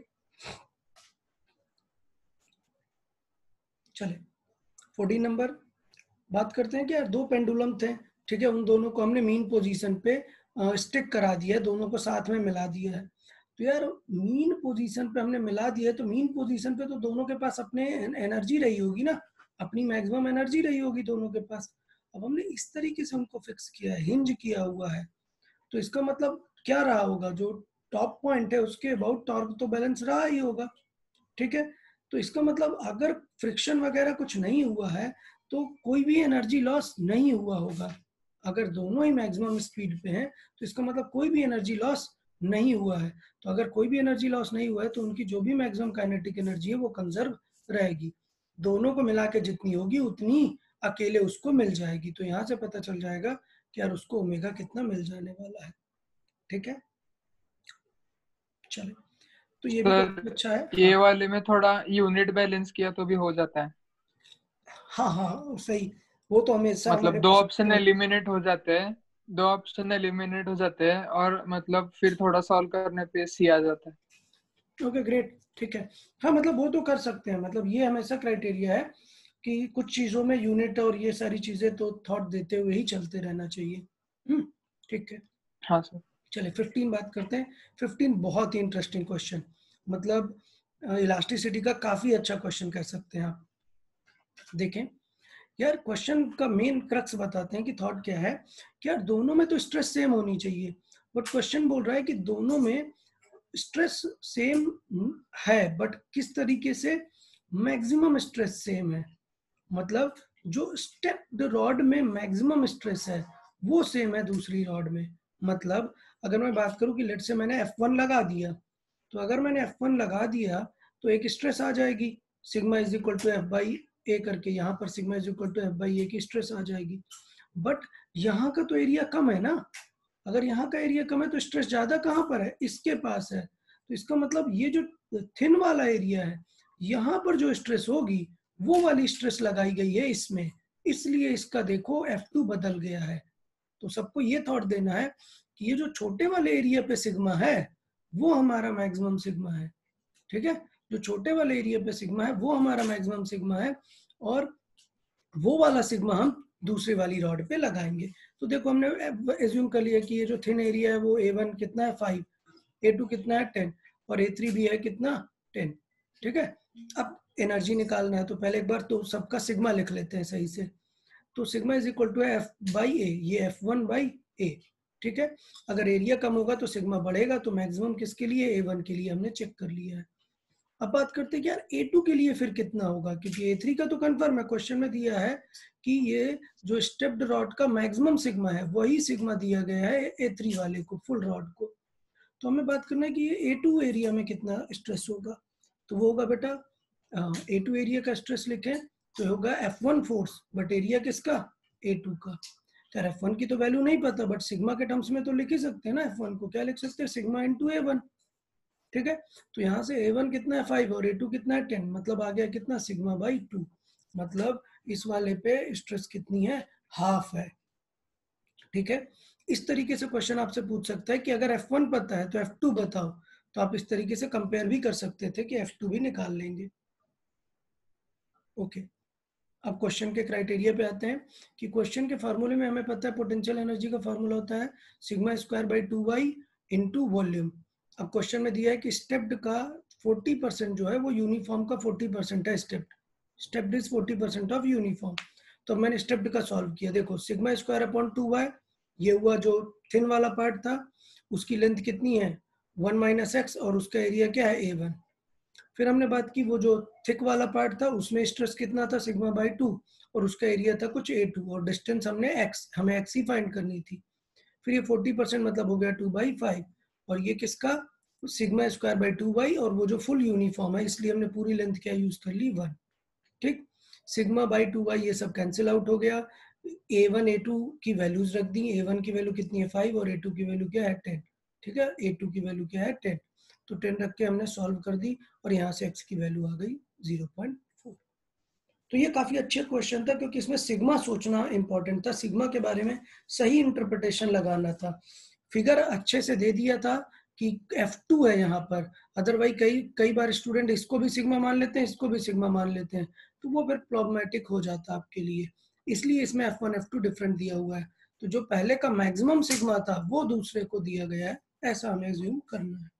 चले फोर्टीन नंबर बात करते हैं कि यार दो पेंडुलम थे, ठीक है, उन दोनों को हमने मीन पोजीशन पे स्टिक करा दिया है, दोनों को साथ में मिला दिया है। तो यार मीन पोजीशन पे हमने मिला दिया है, तो मीन पोजीशन पे तो दोनों के पास अपने एनर्जी रही होगी ना, अपनी मैक्सिमम एनर्जी रही होगी दोनों के पास। अब हमने इस तरीके से उनको फिक्स किया है, हिंज किया हुआ है, तो इसका मतलब क्या रहा होगा, जो टॉप पॉइंट है उसके अबाउट टॉर्क तो बैलेंस रहा ही होगा। ठीक है, तो इसका मतलब अगर फ्रिक्शन वगैरह कुछ नहीं हुआ है तो कोई भी एनर्जी लॉस नहीं हुआ होगा। अगर दोनों ही मैक्सिमम स्पीड पे हैं तो इसका मतलब कोई भी एनर्जी लॉस नहीं हुआ है। तो अगर कोई भी एनर्जी लॉस नहीं हुआ है तो उनकी जो भी मैक्सिमम काइनेटिक एनर्जी है वो कंजर्व रहेगी, दोनों को मिला के जितनी होगी उतनी अकेले उसको मिल जाएगी। तो यहाँ से पता चल जाएगा कि यार उसको ओमेगा कितना मिल जाने वाला है। ठीक है, चलो तो ये भी सर अच्छा है। ये हाँ वाले में थोड़ा यूनिट बैलेंस किया तो भी हो जाता है, हाँ हाँ सही, वो तो हमेशा मतलब हमारे दो पास ऑप्शन एलिमिनेट हो जाते हैं, दो ऑप्शन एलिमिनेट हो जाते हैं और मतलब फिर थोड़ा सॉल्व करने पे सी आ जाता है। ओके ग्रेट, ठीक है। हाँ मतलब वो तो कर सकते हैं, मतलब ये हमेशा क्राइटेरिया है कि कुछ चीजों में यूनिट और ये सारी चीजें तो थॉट देते हुए ही चलते रहना चाहिए। हम्म, ठीक है, हाँ सर। चले फिफ्टीन बात करते हैं। फिफ्टीन बहुत ही इंटरेस्टिंग क्वेश्चन, मतलब इलास्टिसिटी का काफी अच्छा क्वेश्चन कह सकते हैं आप। देखें यार, क्वेश्चन का मेन क्रक्स बताते हैं कि थॉट क्या है कि यार दोनों में तो स्ट्रेस सेम होनी चाहिए, बट क्वेश्चन बोल रहा है कि दोनों में स्ट्रेस सेम है, बट किस तरीके से मैक्सिमम स्ट्रेस सेम है। मतलब जो स्टेप्ड रॉड में मैक्सिमम स्ट्रेस है वो सेम है दूसरी रॉड में। मतलब अगर मैं बात करूं कि लेट से मैंने एफ वन लगा दिया, तो अगर मैंने एफ वन लगा दिया तो एक स्ट्रेस आ जाएगी sigma is equal to f by a करके, यहाँ पर sigma is equal to f by a की स्ट्रेस आ जाएगी। बट यहाँ का तो एरिया कम है ना, अगर यहाँ का एरिया कम है तो स्ट्रेस ज्यादा कहाँ पर है, इसके पास है। तो इसका मतलब ये जो थिन वाला एरिया है यहाँ पर जो स्ट्रेस होगी वो वाली स्ट्रेस लगाई गई है इसमें, इसलिए इसका देखो एफ टू बदल गया है। तो सबको ये थॉट देना है कि ये जो छोटे वाले एरिया पे सिग्मा है वो हमारा मैक्सिमम सिग्मा है। ठीक है, जो छोटे वाले एरिया पे सिग्मा है वो हमारा मैक्सिमम सिग्मा है, और वो वाला सिग्मा हम दूसरी वाली रॉड पे लगाएंगे। तो देखो हमने एज्यूम कर लिया कि ये जो थिन एरिया है वो ए वन कितना है फाइव, ए टू कितना है टेन, और ए थ्री भी है कितना टेन। ठीक है, अब एनर्जी निकालना है तो पहले एक बार तो सबका सिग्मा लिख लेते हैं सही से। तो sigma is equal to f by a, ये एफ वन बाई ए। ठीक है, अगर एरिया कम होगा तो सिग्मा बढ़ेगा, तो मैक्सिमम किसके लिए, ए वन के लिए हमने चेक कर लिया है। अब बात करते हैं कि यार ए टू के लिए फिर कितना होगा, क्योंकि ए थ्री का तो कंफर्म है, क्वेश्चन में दिया है कि ये जो स्टेप्ड रॉड का मैक्सिमम सिग्मा है वही सिग्मा दिया गया है ए थ्री वाले को, फुल रॉड को। तो हमें बात करना है कि ये ए टू एरिया में कितना स्ट्रेस होगा। तो वो होगा बेटा ए टू एरिया का स्ट्रेस लिखें तो होगा f one force, but area किसका, ए टू का। यार एफ वन की तो वैल्यू नहीं पता, बट सिग्मा के टर्म्स में तो लिख ही सकते हैं ना, एफ वन को क्या लिख सकते हैं, सिग्मा इनटू ए वन। ठीक है, तो यहाँ से ए वन कितना है फाइव और ए टू कितना है टेन, मतलब आ गया कितना, सिग्मा बाई टू। मतलब इस वाले पे स्ट्रेस कितनी है, हाफ है। ठीक है, इस तरीके से क्वेश्चन आपसे पूछ सकता है कि अगर एफ वन पता है तो एफ टू बताओ, तो आप इस तरीके से कंपेयर भी कर सकते थे कि एफ टू भी निकाल लेंगे। ओके, अब क्वेश्चन के क्राइटेरिया पे आते हैं कि क्वेश्चन के फार्मूले में हमें पता है पोटेंशियल एनर्जी का फार्मूला होता है sigma square by two y into volume. अब क्वेश्चन में दिया है कि स्टेप्ड का फोर्टी परसेंट जो है वो यूनिफॉर्म का फोर्टी परसेंट है, stepped stepped is forty percent of uniform. तो मैंने स्टेप्ड का सॉल्व किया, देखो sigma square upon two y, ये हुआ जो थिन वाला पार्ट था उसकी लेंथ कितनी है वन माइनस एक्स, और उसका एरिया क्या है ए वन। फिर हमने बात की वो जो थिक वाला पार्ट था उसमें स्ट्रेस कितना था सिग्मा बाई टू, और उसका एरिया था कुछ ए टू, और डिस्टेंस हमने एक्स, हमें एक्स ही फाइंड करनी थी। फिर ये फोर्टी परसेंट मतलब हो गया टू बाई फाइव, और ये किसका, sigma square by two by, और वो जो फुल यूनिफॉर्म है इसलिए हमने पूरी लेंथ क्या यूज कर ली, वन। ठीक, सिग्मा बाई टू बाई ये सब कैंसिल आउट हो गया, ए वन ए टू की वैल्यूज रख दी, ए वन की वैल्यू कितनी है फाइव और ए टू की वैल्यू क्या है टेन। ठीक है, ए टू की वैल्यू क्या है टेन, तो टेन रख के हमने सॉल्व कर दी, और यहाँ से x की वैल्यू आ गई ज़ीरो पॉइंट फोर। तो ये काफी अच्छा क्वेश्चन था क्योंकि इसमें सिग्मा सोचना इंपॉर्टेंट था, सिग्मा के बारे में सही इंटरप्रिटेशन लगाना था। फिगर अच्छे से दे दिया था कि एफ टू है यहाँ पर, अदरवाइज कई कई बार स्टूडेंट इसको भी सिग्मा मान लेते हैं, इसको भी सिग्मा मान लेते हैं, तो वो फिर प्रॉब्लमेटिक हो जाता आपके लिए, इसलिए इसमें f one f two different दिया हुआ है। तो जो पहले का मैक्सिमम सिग्मा था वो दूसरे को दिया गया है, ऐसा हमें एज्यूम करना है।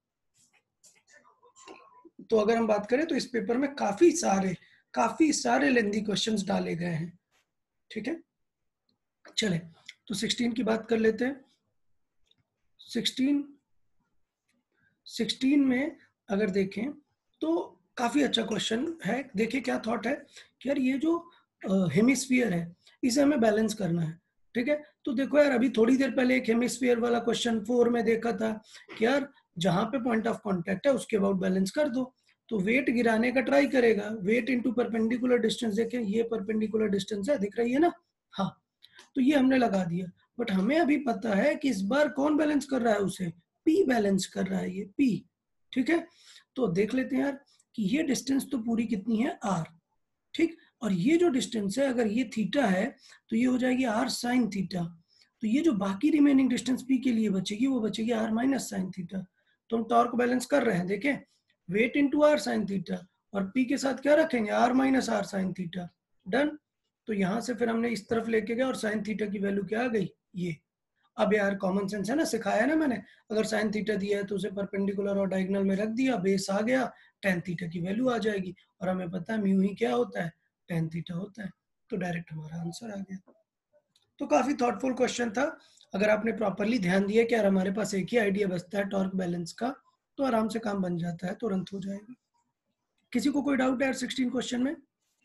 तो अगर हम बात करें तो इस पेपर में काफी सारे काफी सारे लेंथी क्वेश्चंस डाले गए हैं। ठीक है, चले तो सिक्सटीन की बात कर लेते हैं। सिक्सटीन सिक्सटीन में अगर देखें तो काफी अच्छा क्वेश्चन है। देखिए क्या थॉट है कि यार ये जो हेमिस्फीयर है इसे हमें बैलेंस करना है। ठीक है, तो देखो यार अभी थोड़ी देर पहले एक हेमिस्फीयर वाला क्वेश्चन फोर में देखा था कि यार जहां पे पॉइंट ऑफ कांटेक्ट है उसके अबाउट बैलेंस कर दो, तो वेट गिराने का ट्राई करेगा, वेट इनटू परपेंडिकुलर डिस्टेंस, देखें ये परपेंडिकुलर डिस्टेंस है, दिख रही है ना, हाँ, तो ये हमने लगा दिया। बट हमें अभी पता है कि इस बार कौन बैलेंस कर रहा है उसे, पी बैलेंस कर रहा है, ये पी। ठीक है, तो देख लेते हैं यार कि ये डिस्टेंस तो पूरी कितनी है आर, ठीक, और ये जो डिस्टेंस है अगर ये थीटा है तो ये हो जाएगी आर साइन थीटा, तो ये जो बाकी रिमेनिंग डिस्टेंस पी के लिए बचेगी वो बचेगी आर माइनस साइन थीटा। तो हम टॉर्क बैलेंस कर रहे हैं, देखें weight into r sine theta, और पी के साथ क्या रखेंगे r minus r sine theta, done. तो यहाँ से फिर हमने इस तरफ लेके गए और साइन थीटा की वैल्यू क्या आ गई ये, अब यार कॉमन सेंस है ना, सिखाया ना मैंने, अगर साइन थीटा दिया है तो उसे परपेंडिकुलर और डायगोनल में रख दिया, बेस आ गया, टेन थीटा की वैल्यू आ जाएगी, और हमें पता है म्यू ही क्या होता है, टेन थीटा होता है, तो डायरेक्ट हमारा आंसर आ गया। तो काफी थॉटफुल क्वेश्चन था। अगर आपने प्रॉपरली ध्यान दिया कि यार हमारे पास एक ही आइडिया बचता है टॉर्क बैलेंस का, तो आराम से काम बन जाता है, तुरंत हो जाएगा। किसी को कोई डाउट है यार सिक्सटीन क्वेश्चन में?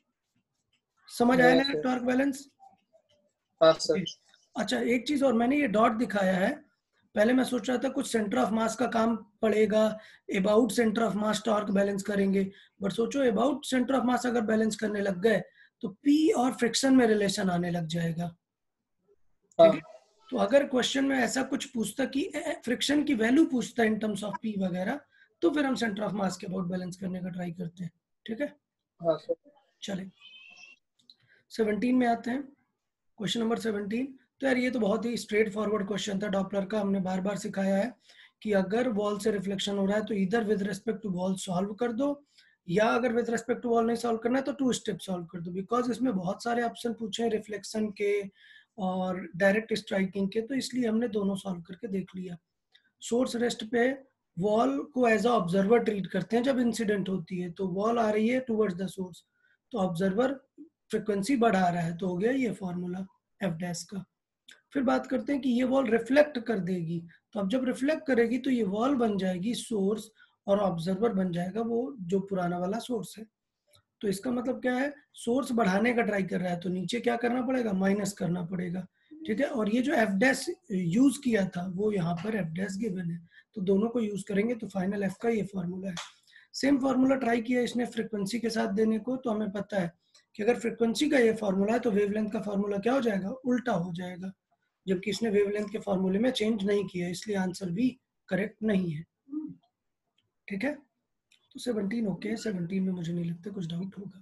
समझ आया ना टॉर्क बैलेंस? हाँ सर। अच्छा, एक चीज और, मैंने ये डॉट दिखाया है, पहले मैं सोच रहा था कुछ सेंटर ऑफ मास का काम पड़ेगा, about centre of mass torque balance करेंगे, बट सोचो अबाउट सेंटर ऑफ मास अगर बैलेंस करने लग गए तो पी और फ्रिक्शन में रिलेशन आने लग जाएगा। ठीक है, तो अगर क्वेश्चन में ऐसा कुछ पूछता कि फ्रिक्शन की वैल्यू पूछता इन टर्म्स ऑफ पी वगैरह, तो फिर हम सेंटर ऑफ मास के अबाउट बैलेंस करने का ट्राई करते हैं। ठीक है, हाँ सर। चले सेवनटीन में आते हैं, क्वेश्चन नंबर सेवनटीन। तो यार ये तो बहुत ही स्ट्रेट फॉरवर्ड क्वेश्चन था डॉपलर का, हमने बार बार सिखाया है कि अगर वॉल से रिफ्लेक्शन हो रहा है तो इधर with respect to wall solve कर दो, या अगर विद रिस्पेक्ट टू वॉल नहीं सॉल्व करना है तो टू स्टेप सॉल्व कर दो, बिकॉज इसमें बहुत सारे ऑप्शन पूछे हैं रिफ्लेक्शन के और डायरेक्ट स्ट्राइकिंग के, तो इसलिए हमने दोनों सॉल्व करके देख लिया। सोर्स रेस्ट पे वॉल को एज अ ऑब्जर्वर ट्रीट करते हैं जब इंसिडेंट होती है, तो वॉल आ रही है टुवर्ड्स द सोर्स, तो ऑब्जर्वर फ्रिक्वेंसी बढ़ा रहा है, तो हो गया ये फॉर्मूला एफ डैश का। फिर बात करते हैं कि ये वॉल रिफ्लेक्ट कर देगी, तो अब जब रिफ्लेक्ट करेगी तो ये वॉल बन जाएगी सोर्स और ऑब्जर्वर बन जाएगा वो जो पुराना वाला सोर्स है। तो इसका मतलब क्या है, सोर्स बढ़ाने का ट्राई कर रहा है तो नीचे क्या करना पड़ेगा, माइनस करना पड़ेगा। ठीक है, और ये जो एफ डैश यूज किया था वो यहाँ पर एफ डैश गिवन है, तो दोनों को यूज करेंगे तो फाइनल एफ का ये फॉर्मूला है। सेम फॉर्मूला ट्राई किया इसने फ्रिक्वेंसी के साथ देने को, तो हमें पता है कि अगर फ्रिक्वेंसी का ये फॉर्मूला है तो वेवलेंथ का फॉर्मूला क्या हो जाएगा, उल्टा हो जाएगा, जबकि इसने वेवलेंथ के फॉर्मूले में चेंज नहीं किया, इसलिए आंसर भी करेक्ट नहीं है। ठीक है, तो सेवनटीन ओके, सेवनटीन में मुझे नहीं लगता कुछ डाउट होगा।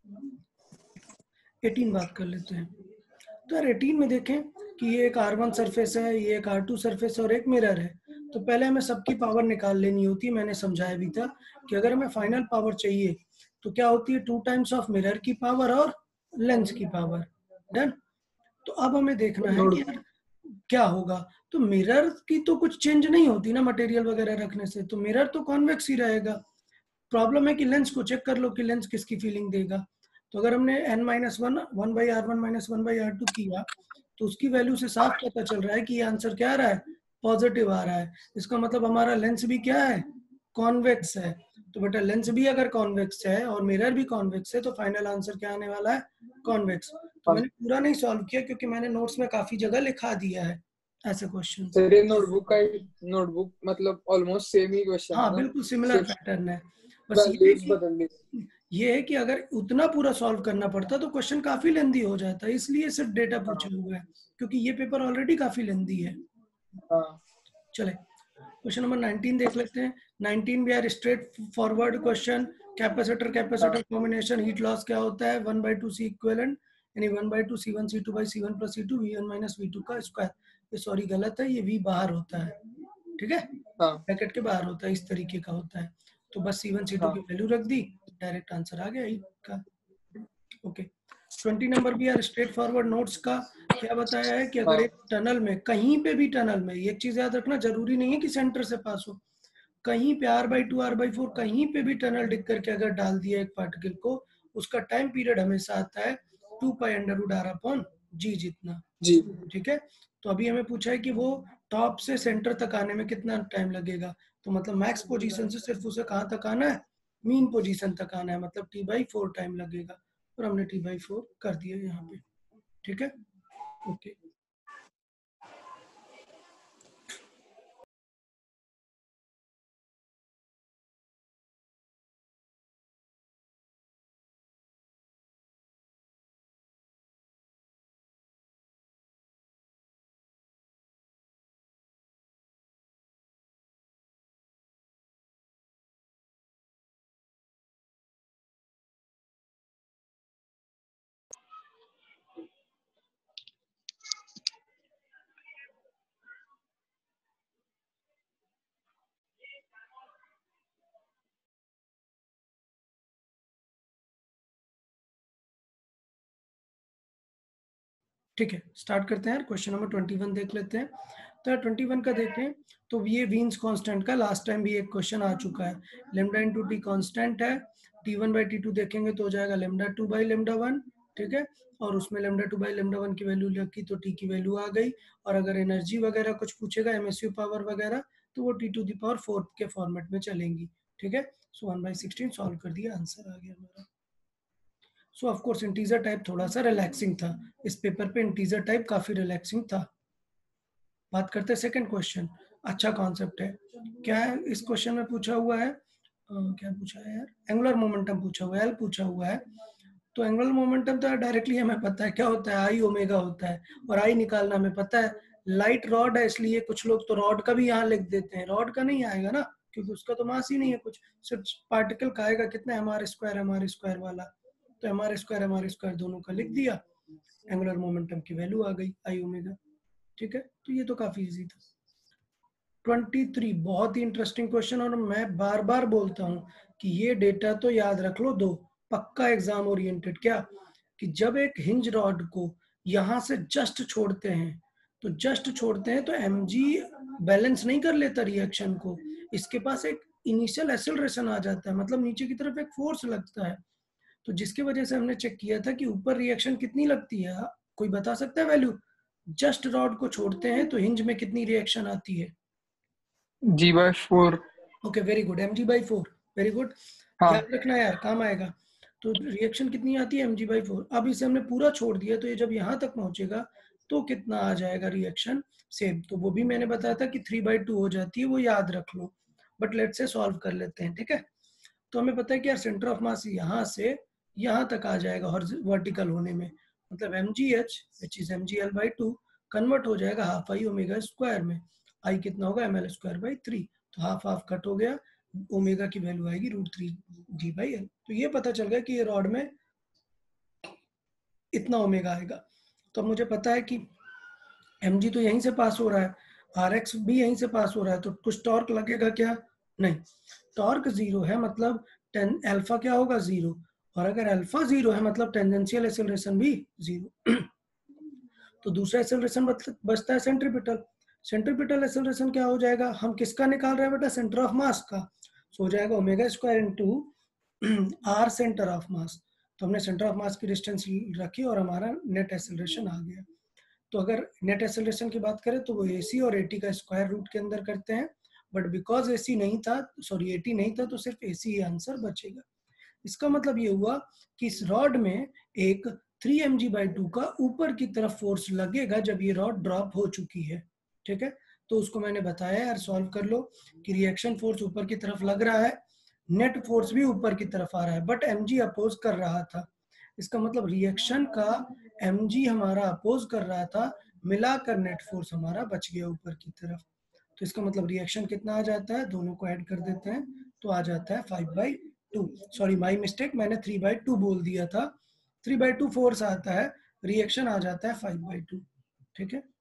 एटीन बात कर लेते हैं। तो यार एटीन में देखें कि ये एक आर वन सरफेस है, ये एक आर टू सरफेस है और एक मिरर है, तो पहले हमें सबकी पावर निकाल लेनी होती है। मैंने समझाया भी था कि अगर हमें फाइनल पावर चाहिए तो क्या होती है, टू टाइम्स ऑफ मिरर की पावर और लेंस की पावर। डन। तो अब हमें देखना है कि यार क्या होगा, तो मिरर की तो कुछ चेंज नहीं होती ना मटेरियल वगैरह रखने से, तो मिरर तो कॉन्वेक्स ही रहेगा। प्रॉब्लम है कि लेंस को चेक कर लो कि लेंस किसकी फीलिंग देगा। तो अगर हमने N minus one one by R one minus one by R two किया तो उसकी वैल्यू से साफ पता चल रहा है कि ये आंसर क्या आ रहा है, पॉजिटिव आ रहा है। इसका मतलब हमारा लेंस भी क्या है, कॉन्वेक्स है। तो बेटा लेंस भी अगर कॉन्वेक्स है और मिरर भी कॉन्वेक्स है तो फाइनल आंसर क्या आने वाला है, कॉन्वेक्स। तो मैंने पूरा नहीं सॉल्व किया क्योंकि मैंने नोट्स में काफी जगह लिखा दिया है ऐसे क्वेश्चन। सर ये नोटबुक का नोटबुक मतलब ऑलमोस्ट सेम ही क्वेश्चन है हाँ ना, बिल्कुल सिमिलर पैटर्न है, बस ये है वैल्यूज कि बदल दी। ये है कि अगर उतना पूरा सॉल्व करना पड़ता तो क्वेश्चन काफी लेंदी हो जाता है, इसलिए सिर्फ डेटा पूछे हुए हैं क्योंकि ये पेपर ऑलरेडी काफी लेंदी है। हाँ चले क्वेश्चन नंबर नाइनटीन देख लेते हैं। नाइनटीन भी यार straightforward question, capacitor capacitor combination heat loss क्या होता है, one by two C equivalent यानी one by two C one C two by C one plus C two V one minus V two का square. ये sorry गलत है, ये we बाहर होता है। ठीक है, हाँ ब्रैकेट के बाहर होता है, इस तरीके का होता है। तो बस सी वन सी टू हाँ की वैल्यू रख दी, डायरेक्ट आंसर आ गया हीट का। ओके, ट्वेंटी नंबर भी यार स्ट्रेट फॉरवर्ड नोट्स का क्या बताया है कि अगर हाँ एक टनल में, कहीं पे भी टनल में, एक चीज याद रखना, जरूरी नहीं है कि सेंटर से पास हो, कहीं पे R by two R by four कहीं पे भी टनल डिग करके अगर डाल दिया एक पार्टिकल को, उसका टाइम पीरियड हमेशा आता है two pi under root R upon G जितना। जी ठीक है, तो अभी हमें पूछा है कि वो टॉप से सेंटर तक आने में कितना टाइम लगेगा, तो मतलब मैक्स पोजीशन से सिर्फ उसे कहाँ तक आना है, मीन पोजीशन तक आना है, मतलब टी बाई फोर टाइम लगेगा, और हमने टी बाई फोर कर दिया यहाँ पे। ठीक है, ओके। ठीक है, स्टार्ट करते हैं। क्वेश्चन नंबर ट्वेंटी वन देख लेते हैं। तो ट्वेंटी वन का देखें तो ये वीन्स कांस्टेंट का लास्ट टाइम भी एक क्वेश्चन आ चुका है। लेमडा इंटू टी कांस्टेंट है, T one by T two देखेंगे तो हो जाएगा lambda two by lambda one, ठीक है। और उसमें lambda two by lambda one की वैल्यू रखी तो टी की वैल्यू आ गई। और अगर एनर्जी वगैरह कुछ पूछेगा एमएसयू पावर वगैरह तो वो T to the power fourth के फॉर्मेट में चलेंगी, ठीक है। So one by sixteen solve कर दिया, आंसर आ गया हमारा। So of course integer type थोड़ा सा रिलैक्सिंग था, इस पेपर पे इंटीजर टाइप काफी रिलैक्सिंग था। बात करते हैं सेकंड क्वेश्चन। अच्छा कॉन्सेप्ट है। क्या है इस क्वेश्चन में पूछा हुआ है, आ, क्या पूछा है यार, एंगुलर मोमेंटम पूछा हुआ है, एल पूछा हुआ है। तो एंगुलर मोमेंटम तो डायरेक्टली हमें पता है क्या होता है, आई ओमेगा होता है। और आई निकालना हमें पता है। लाइट रॉड है इसलिए कुछ लोग तो रॉड का भी यहाँ लिख देते हैं, रॉड का नहीं आएगा ना क्योंकि उसका तो मास ही नहीं है कुछ, सिर्फ पार्टिकल का आएगा कितना, M are square M are square वाला। तो M are square M are square दोनों का लिख दिया, एंगुलर मोमेंटम की वैल्यू आ गई आई ओमेगा, ठीक है। तो ये तो काफी इजी था। तेईस बहुत ही इंटरेस्टिंग क्वेश्चन, और मैं बार बार बोलता हूँ कि ये डेटा तो याद रख लो, दो पक्का एग्जाम ओरिएंटेड। क्या कि जब एक हिंज रॉड को यहां से जस्ट छोड़ते हैं तो जस्ट छोड़ते हैं तो एमजी बैलेंस नहीं कर लेता रिएक्शन को, इसके पास एक इनिशियल एक्सेलरेशन आ जाता है, मतलब नीचे की तरफ एक फोर्स लगता है। तो जिसकी वजह से हमने चेक किया था कि ऊपर रिएक्शन कितनी लगती है, कोई बता सकता है वैल्यू? जस्ट रॉड को छोड़ते हैं तो हिंज में कितनी रिएक्शन आती है? G by four. Okay very good, M G by four, very good, हाँ याद रखना यार, काम आएगा। तो रिएक्शन कितनी आती है, एम जी बाई फोर। अब इसे हमने पूरा छोड़ दिया तो ये जब यहाँ तक पहुंचेगा तो कितना आ जाएगा रिएक्शन सेम, तो वो भी मैंने बताया था कि थ्री बाई टू हो जाती है, वो याद रख लो। बट लेट से सॉल्व कर लेते हैं, ठीक है। तो हमें पता है कि यार सेंटर ऑफ मास यहाँ से यहाँ तक आ जाएगा वर्टिकल होने में, मतलब M G H which is M G L by two convert हो जाएगा हाफ आई ओमेगा स्क्वायर में। आई कितना होगा, M L square by three, तो हाफ हाफ कट हो गया, ओमेगा की वैल्यू आएगी root three G by L. तो ये पता चल गया कि ये रॉड में इतना ओमेगा आएगा। तो अब मुझे पता है कि एम जी तो यहीं से पास हो रहा है, आर एक्स भी यहीं से पास हो रहा है, तो कुछ टॉर्क लगेगा क्या? नहीं, टॉर्क जीरो है, मतलब टेन अल्फा क्या होगा, जीरो। और अगर अल्फा जीरो है मतलब टेंजेंशियल एक्सेलरेशन भी जीरो। तो दूसरा एक्सेलरेशन बचता है सेंट्रीपिटल। सेंट्रीपिटल एक्सेलरेशन क्या हो जाएगा, हम किसका निकाल रहे हैं बेटा, सेंटर ऑफ मास का। सो हो जाएगा omega square into R centre of mass. तो हमने सेंटर ऑफ मास की डिस्टेंस रखी और हमारा नेट एक्सेलरेशन आ गया। तो अगर नेट एक्सेलरेशन की बात करें तो वो एसी और एटी का स्क्वायर रूट के अंदर करते हैं, बट बिकॉज एसी नहीं था, सॉरी एटी नहीं था, तो सिर्फ एसी ही आंसर बचेगा। इसका मतलब ये हुआ कि इस रॉड में एक three M G by two का ऊपर की तरफ फोर्स लगेगा जब ये रॉड ड्रॉप हो चुकी है, ठीक है। तो उसको मैंने बताया यार, सॉल्व कर लो कि रिएक्शन फोर्स ऊपर की तरफ लग रहा है, नेट फोर्स भी ऊपर की तरफ आ रहा है, बट एमजी अपोज कर रहा था। इसका मतलब रिएक्शन का एमजी हमारा अपोज कर रहा था, मिलाकर नेट फोर्स हमारा बच गया ऊपर की तरफ। तो इसका मतलब रिएक्शन कितना आ जाता है, दोनों को ऐड कर देते हैं तो आ जाता है five by two. Sorry my mistake, मैंने थ्री बाई टू बोल दिया था, थ्री बाई टू फोर्स आता है, रिएक्शन आ जाता है फाइव बाई टू, ठीक है।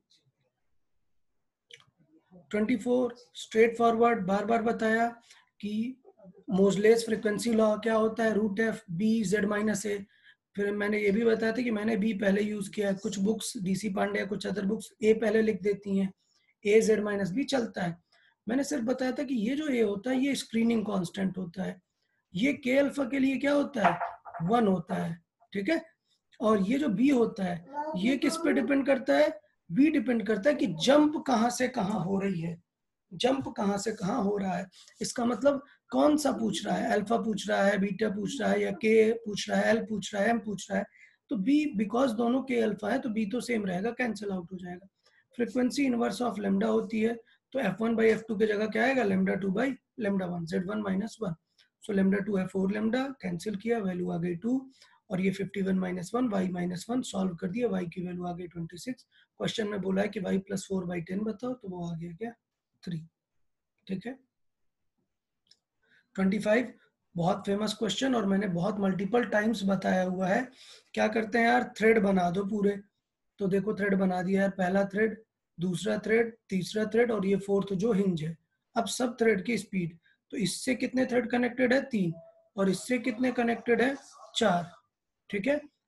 ट्वेंटी फोर स्ट्रेट फॉरवर्ड, बार बार बताया कि मोजलेस फ्रीक्वेंसी लॉ क्या होता है, root F B Z minus A. फिर मैंने ये भी बताया था कि मैंने बी पहले यूज किया है, कुछ बुक्स डीसी पांडे कुछ अदर बुक्स ए पहले लिख देती हैं, ए जेड माइनस बी चलता है। मैंने सिर्फ बताया था कि ये जो ए होता है ये स्क्रीनिंग कांस्टेंट होता है, ये के अल्फा के लिए क्या होता है, वन होता है, ठीक है। और ये जो बी होता है ये किस पे डिपेंड करता है, बी डिपेंड करता है कि जंप कहां से कहां हो रही है, जंप कहां से कहां हो रहा है। इसका मतलब कौन सा पूछ रहा है, अल्फा पूछ रहा है, बीटा पूछ रहा है, या के पूछ रहा है, एल पूछ रहा है, एम पूछ रहा है। तो बी बिकॉज दोनों के अल्फा है तो बी तो सेम रहेगा, कैंसिल आउट हो जाएगा। फ्रीक्वेंसी इनवर्स ऑफ लेमडा होती है, तो F one by F two की जगह क्या आएगा, lambda two by lambda one, Z one minus one. So lambda two है फोर लेमडा, कैंसिल किया, वैल्यू आ गई टू, और ये fifty one minus one, Y minus one, solve कर दिया, वाई की वैल्यू आ गई ट्वेंटी सिक्स। क्वेश्चन में बोला है कि Y plus four by ten बताओ, तो वो आ गया क्या, थ्री, ठीक है। ट्वेंटी फाइव बहुत फेमस क्वेश्चन और मैंने बहुत मल्टीपल टाइम्स बताया हुआ है। क्या करते हैं यार, थ्रेड बना दो पूरे। तो देखो थ्रेड बना दिया यार, पहला थ्रेड, दूसरा थ्रेड, तीसरा थ्रेड, और ये फोर्थ जो हिंज है। अब सब थ्रेड की स्पीड, तो इससे कितने थ्रेड कनेक्टेड है, तीन, और इससे कितने कनेक्टेड है, चार, ठीक है।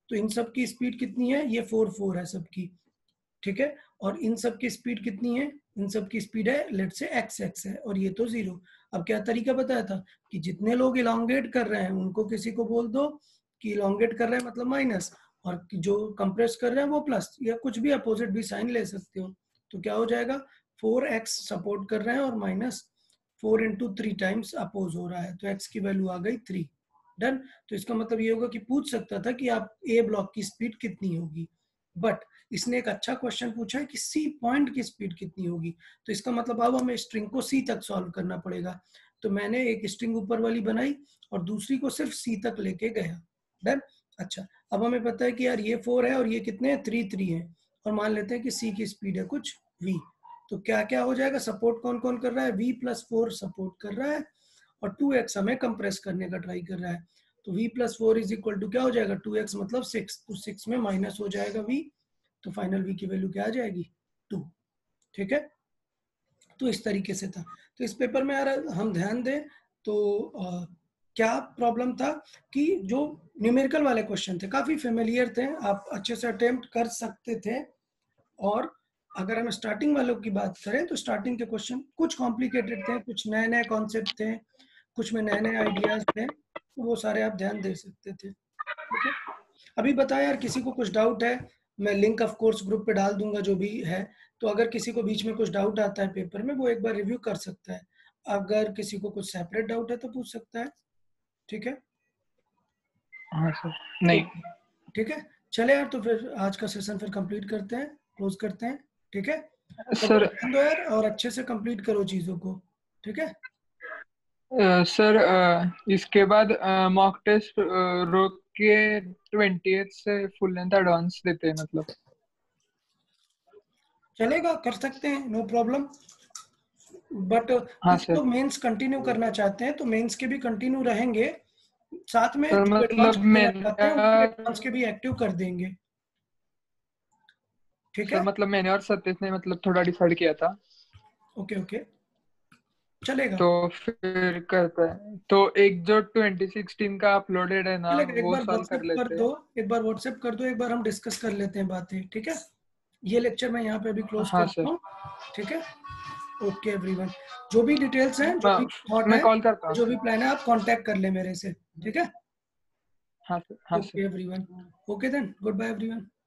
तो इन सब की स्पीड कितनी है, ये फोर फोर है सबकी, ठीक है, और इन सब की स्पीड कितनी है, इन सब की स्पीड है लेट से एक्स एक्स है, और ये तो जीरो। अब क्या तरीका बताया था कि जितने लोग इलांगेट कर रहे हैं उनको किसी को बोल दो कि इलांगेट कर रहे हैं मतलब माइनस, और जो कंप्रेस कर रहे हैं वो प्लस, या कुछ भी अपोजिट भी साइन ले सकते हो। तो क्या हो जाएगा, फोर एक्स सपोर्ट कर रहे हैं और minus four into three times oppose हो रहा है, तो एक्स की वैल्यू आ गई थ्री। डन। तो इसका मतलब ये होगा कि पूछ सकता था कि आप ए ब्लॉक की स्पीड कितनी होगी, बट इसने एक अच्छा क्वेश्चन पूछा है कि सी पॉइंट की स्पीड कितनी होगी। तो इसका मतलब अब हमें स्ट्रिंग को सी तक सॉल्व करना पड़ेगा। तो मैंने एक स्ट्रिंग ऊपर वाली बनाई और दूसरी को सिर्फ सी तक लेके गया। डन। अच्छा, अब हमें पता है कि यार ये फोर है और ये कितने हैं, थ्री थ्री है, और मान लेते हैं कि सी की स्पीड है कुछ वी। तो क्या क्या हो जाएगा, सपोर्ट कौन कौन कर रहा है, वी प्लस फोर सपोर्ट कर रहा है, और टू एक्स हमें कंप्रेस करने का ट्राई कर रहा है। तो v plus four is equal to क्या हो जाएगा, टू एक्स मतलब सिक्स, तो सिक्स में माइनस हो जाएगा v, तो फाइनल v की वैल्यू क्या आ जाएगी, टू। ठीक है, तो इस तरीके से था। तो इस पेपर में यार हम ध्यान दें तो आ, क्या प्रॉब्लम था कि जो न्यूमेरिकल वाले क्वेश्चन थे काफी फेमिलियर थे, आप अच्छे से अटेम्प्ट कर सकते थे। और अगर हम स्टार्टिंग वालों की बात करें तो स्टार्टिंग के क्वेश्चन कुछ कॉम्प्लिकेटेड थे, कुछ नए नए कॉन्सेप्ट थे, कुछ में नए नए आइडियाज थे, तो वो सारे आप ध्यान दे सकते थे। ठीक है, अभी बताया यार किसी को कुछ डाउट है, मैं लिंक ऑफ कोर्स ग्रुप पे डाल दूंगा जो भी है, तो अगर किसी को बीच में कुछ डाउट आता है पेपर में वो एक बार रिव्यू कर सकता है, अगर किसी को कुछ सेपरेट डाउट है तो पूछ सकता है। ठीक है, हाँ सर। नहीं ठीक है, चले यार, तो फिर आज का सेशन फिर कंप्लीट करते हैं, क्लोज करते हैं। ठीक है, तो सर, ध्यान दो यार और अच्छे से कंप्लीट करो चीजों को। ठीक है, अ, सर अ, इसके बाद मॉक टेस्ट रोक के ट्वेंटी से फुल लेंथ एडवांस देते हैं मतलब। चलेगा, कर सकते हैं, नो प्रॉब्लम। बट हाँ कुछ सर। लोग मेंस कंटिन्यू करना चाहते हैं तो मेंस के भी कंटिन्यू रहेंगे, साथ में सर जो एडवांस मतलब देना मैंने चाहते हैं उनके एडवांस के भी एक्टिव कर देंगे। ठीक सर है, मतलब मैंने और सतीश ने मतलब थोड़ा डिसाइड किया था, ओके ओके, चलेगा तो फिर करते हैं। तो एक जो ट्वेंटी सिक्सटीन का अपलोडेड है ना चलेगा, एक वो बार सॉल्व कर व्हाट्सएप कर लेते दो, हैं। एक बार व्हाट्सएप कर दो, एक बार हम डिस्कस कर लेते हैं बातें। ठीक है, ये लेक्चर मैं यहाँ पे अभी क्लोज हाँ करता सर। हूँ। ठीक है, ओके एवरीवन, जो भी डिटेल्स हैं, जो भी मैं, थॉट मैं है, कॉल करता हूँ जो भी सर। प्लान है, आप कांटेक्ट कर ले मेरे से। ठीक है, हाँ सर। हाँ sir. Okay everyone, okay then, goodbye everyone.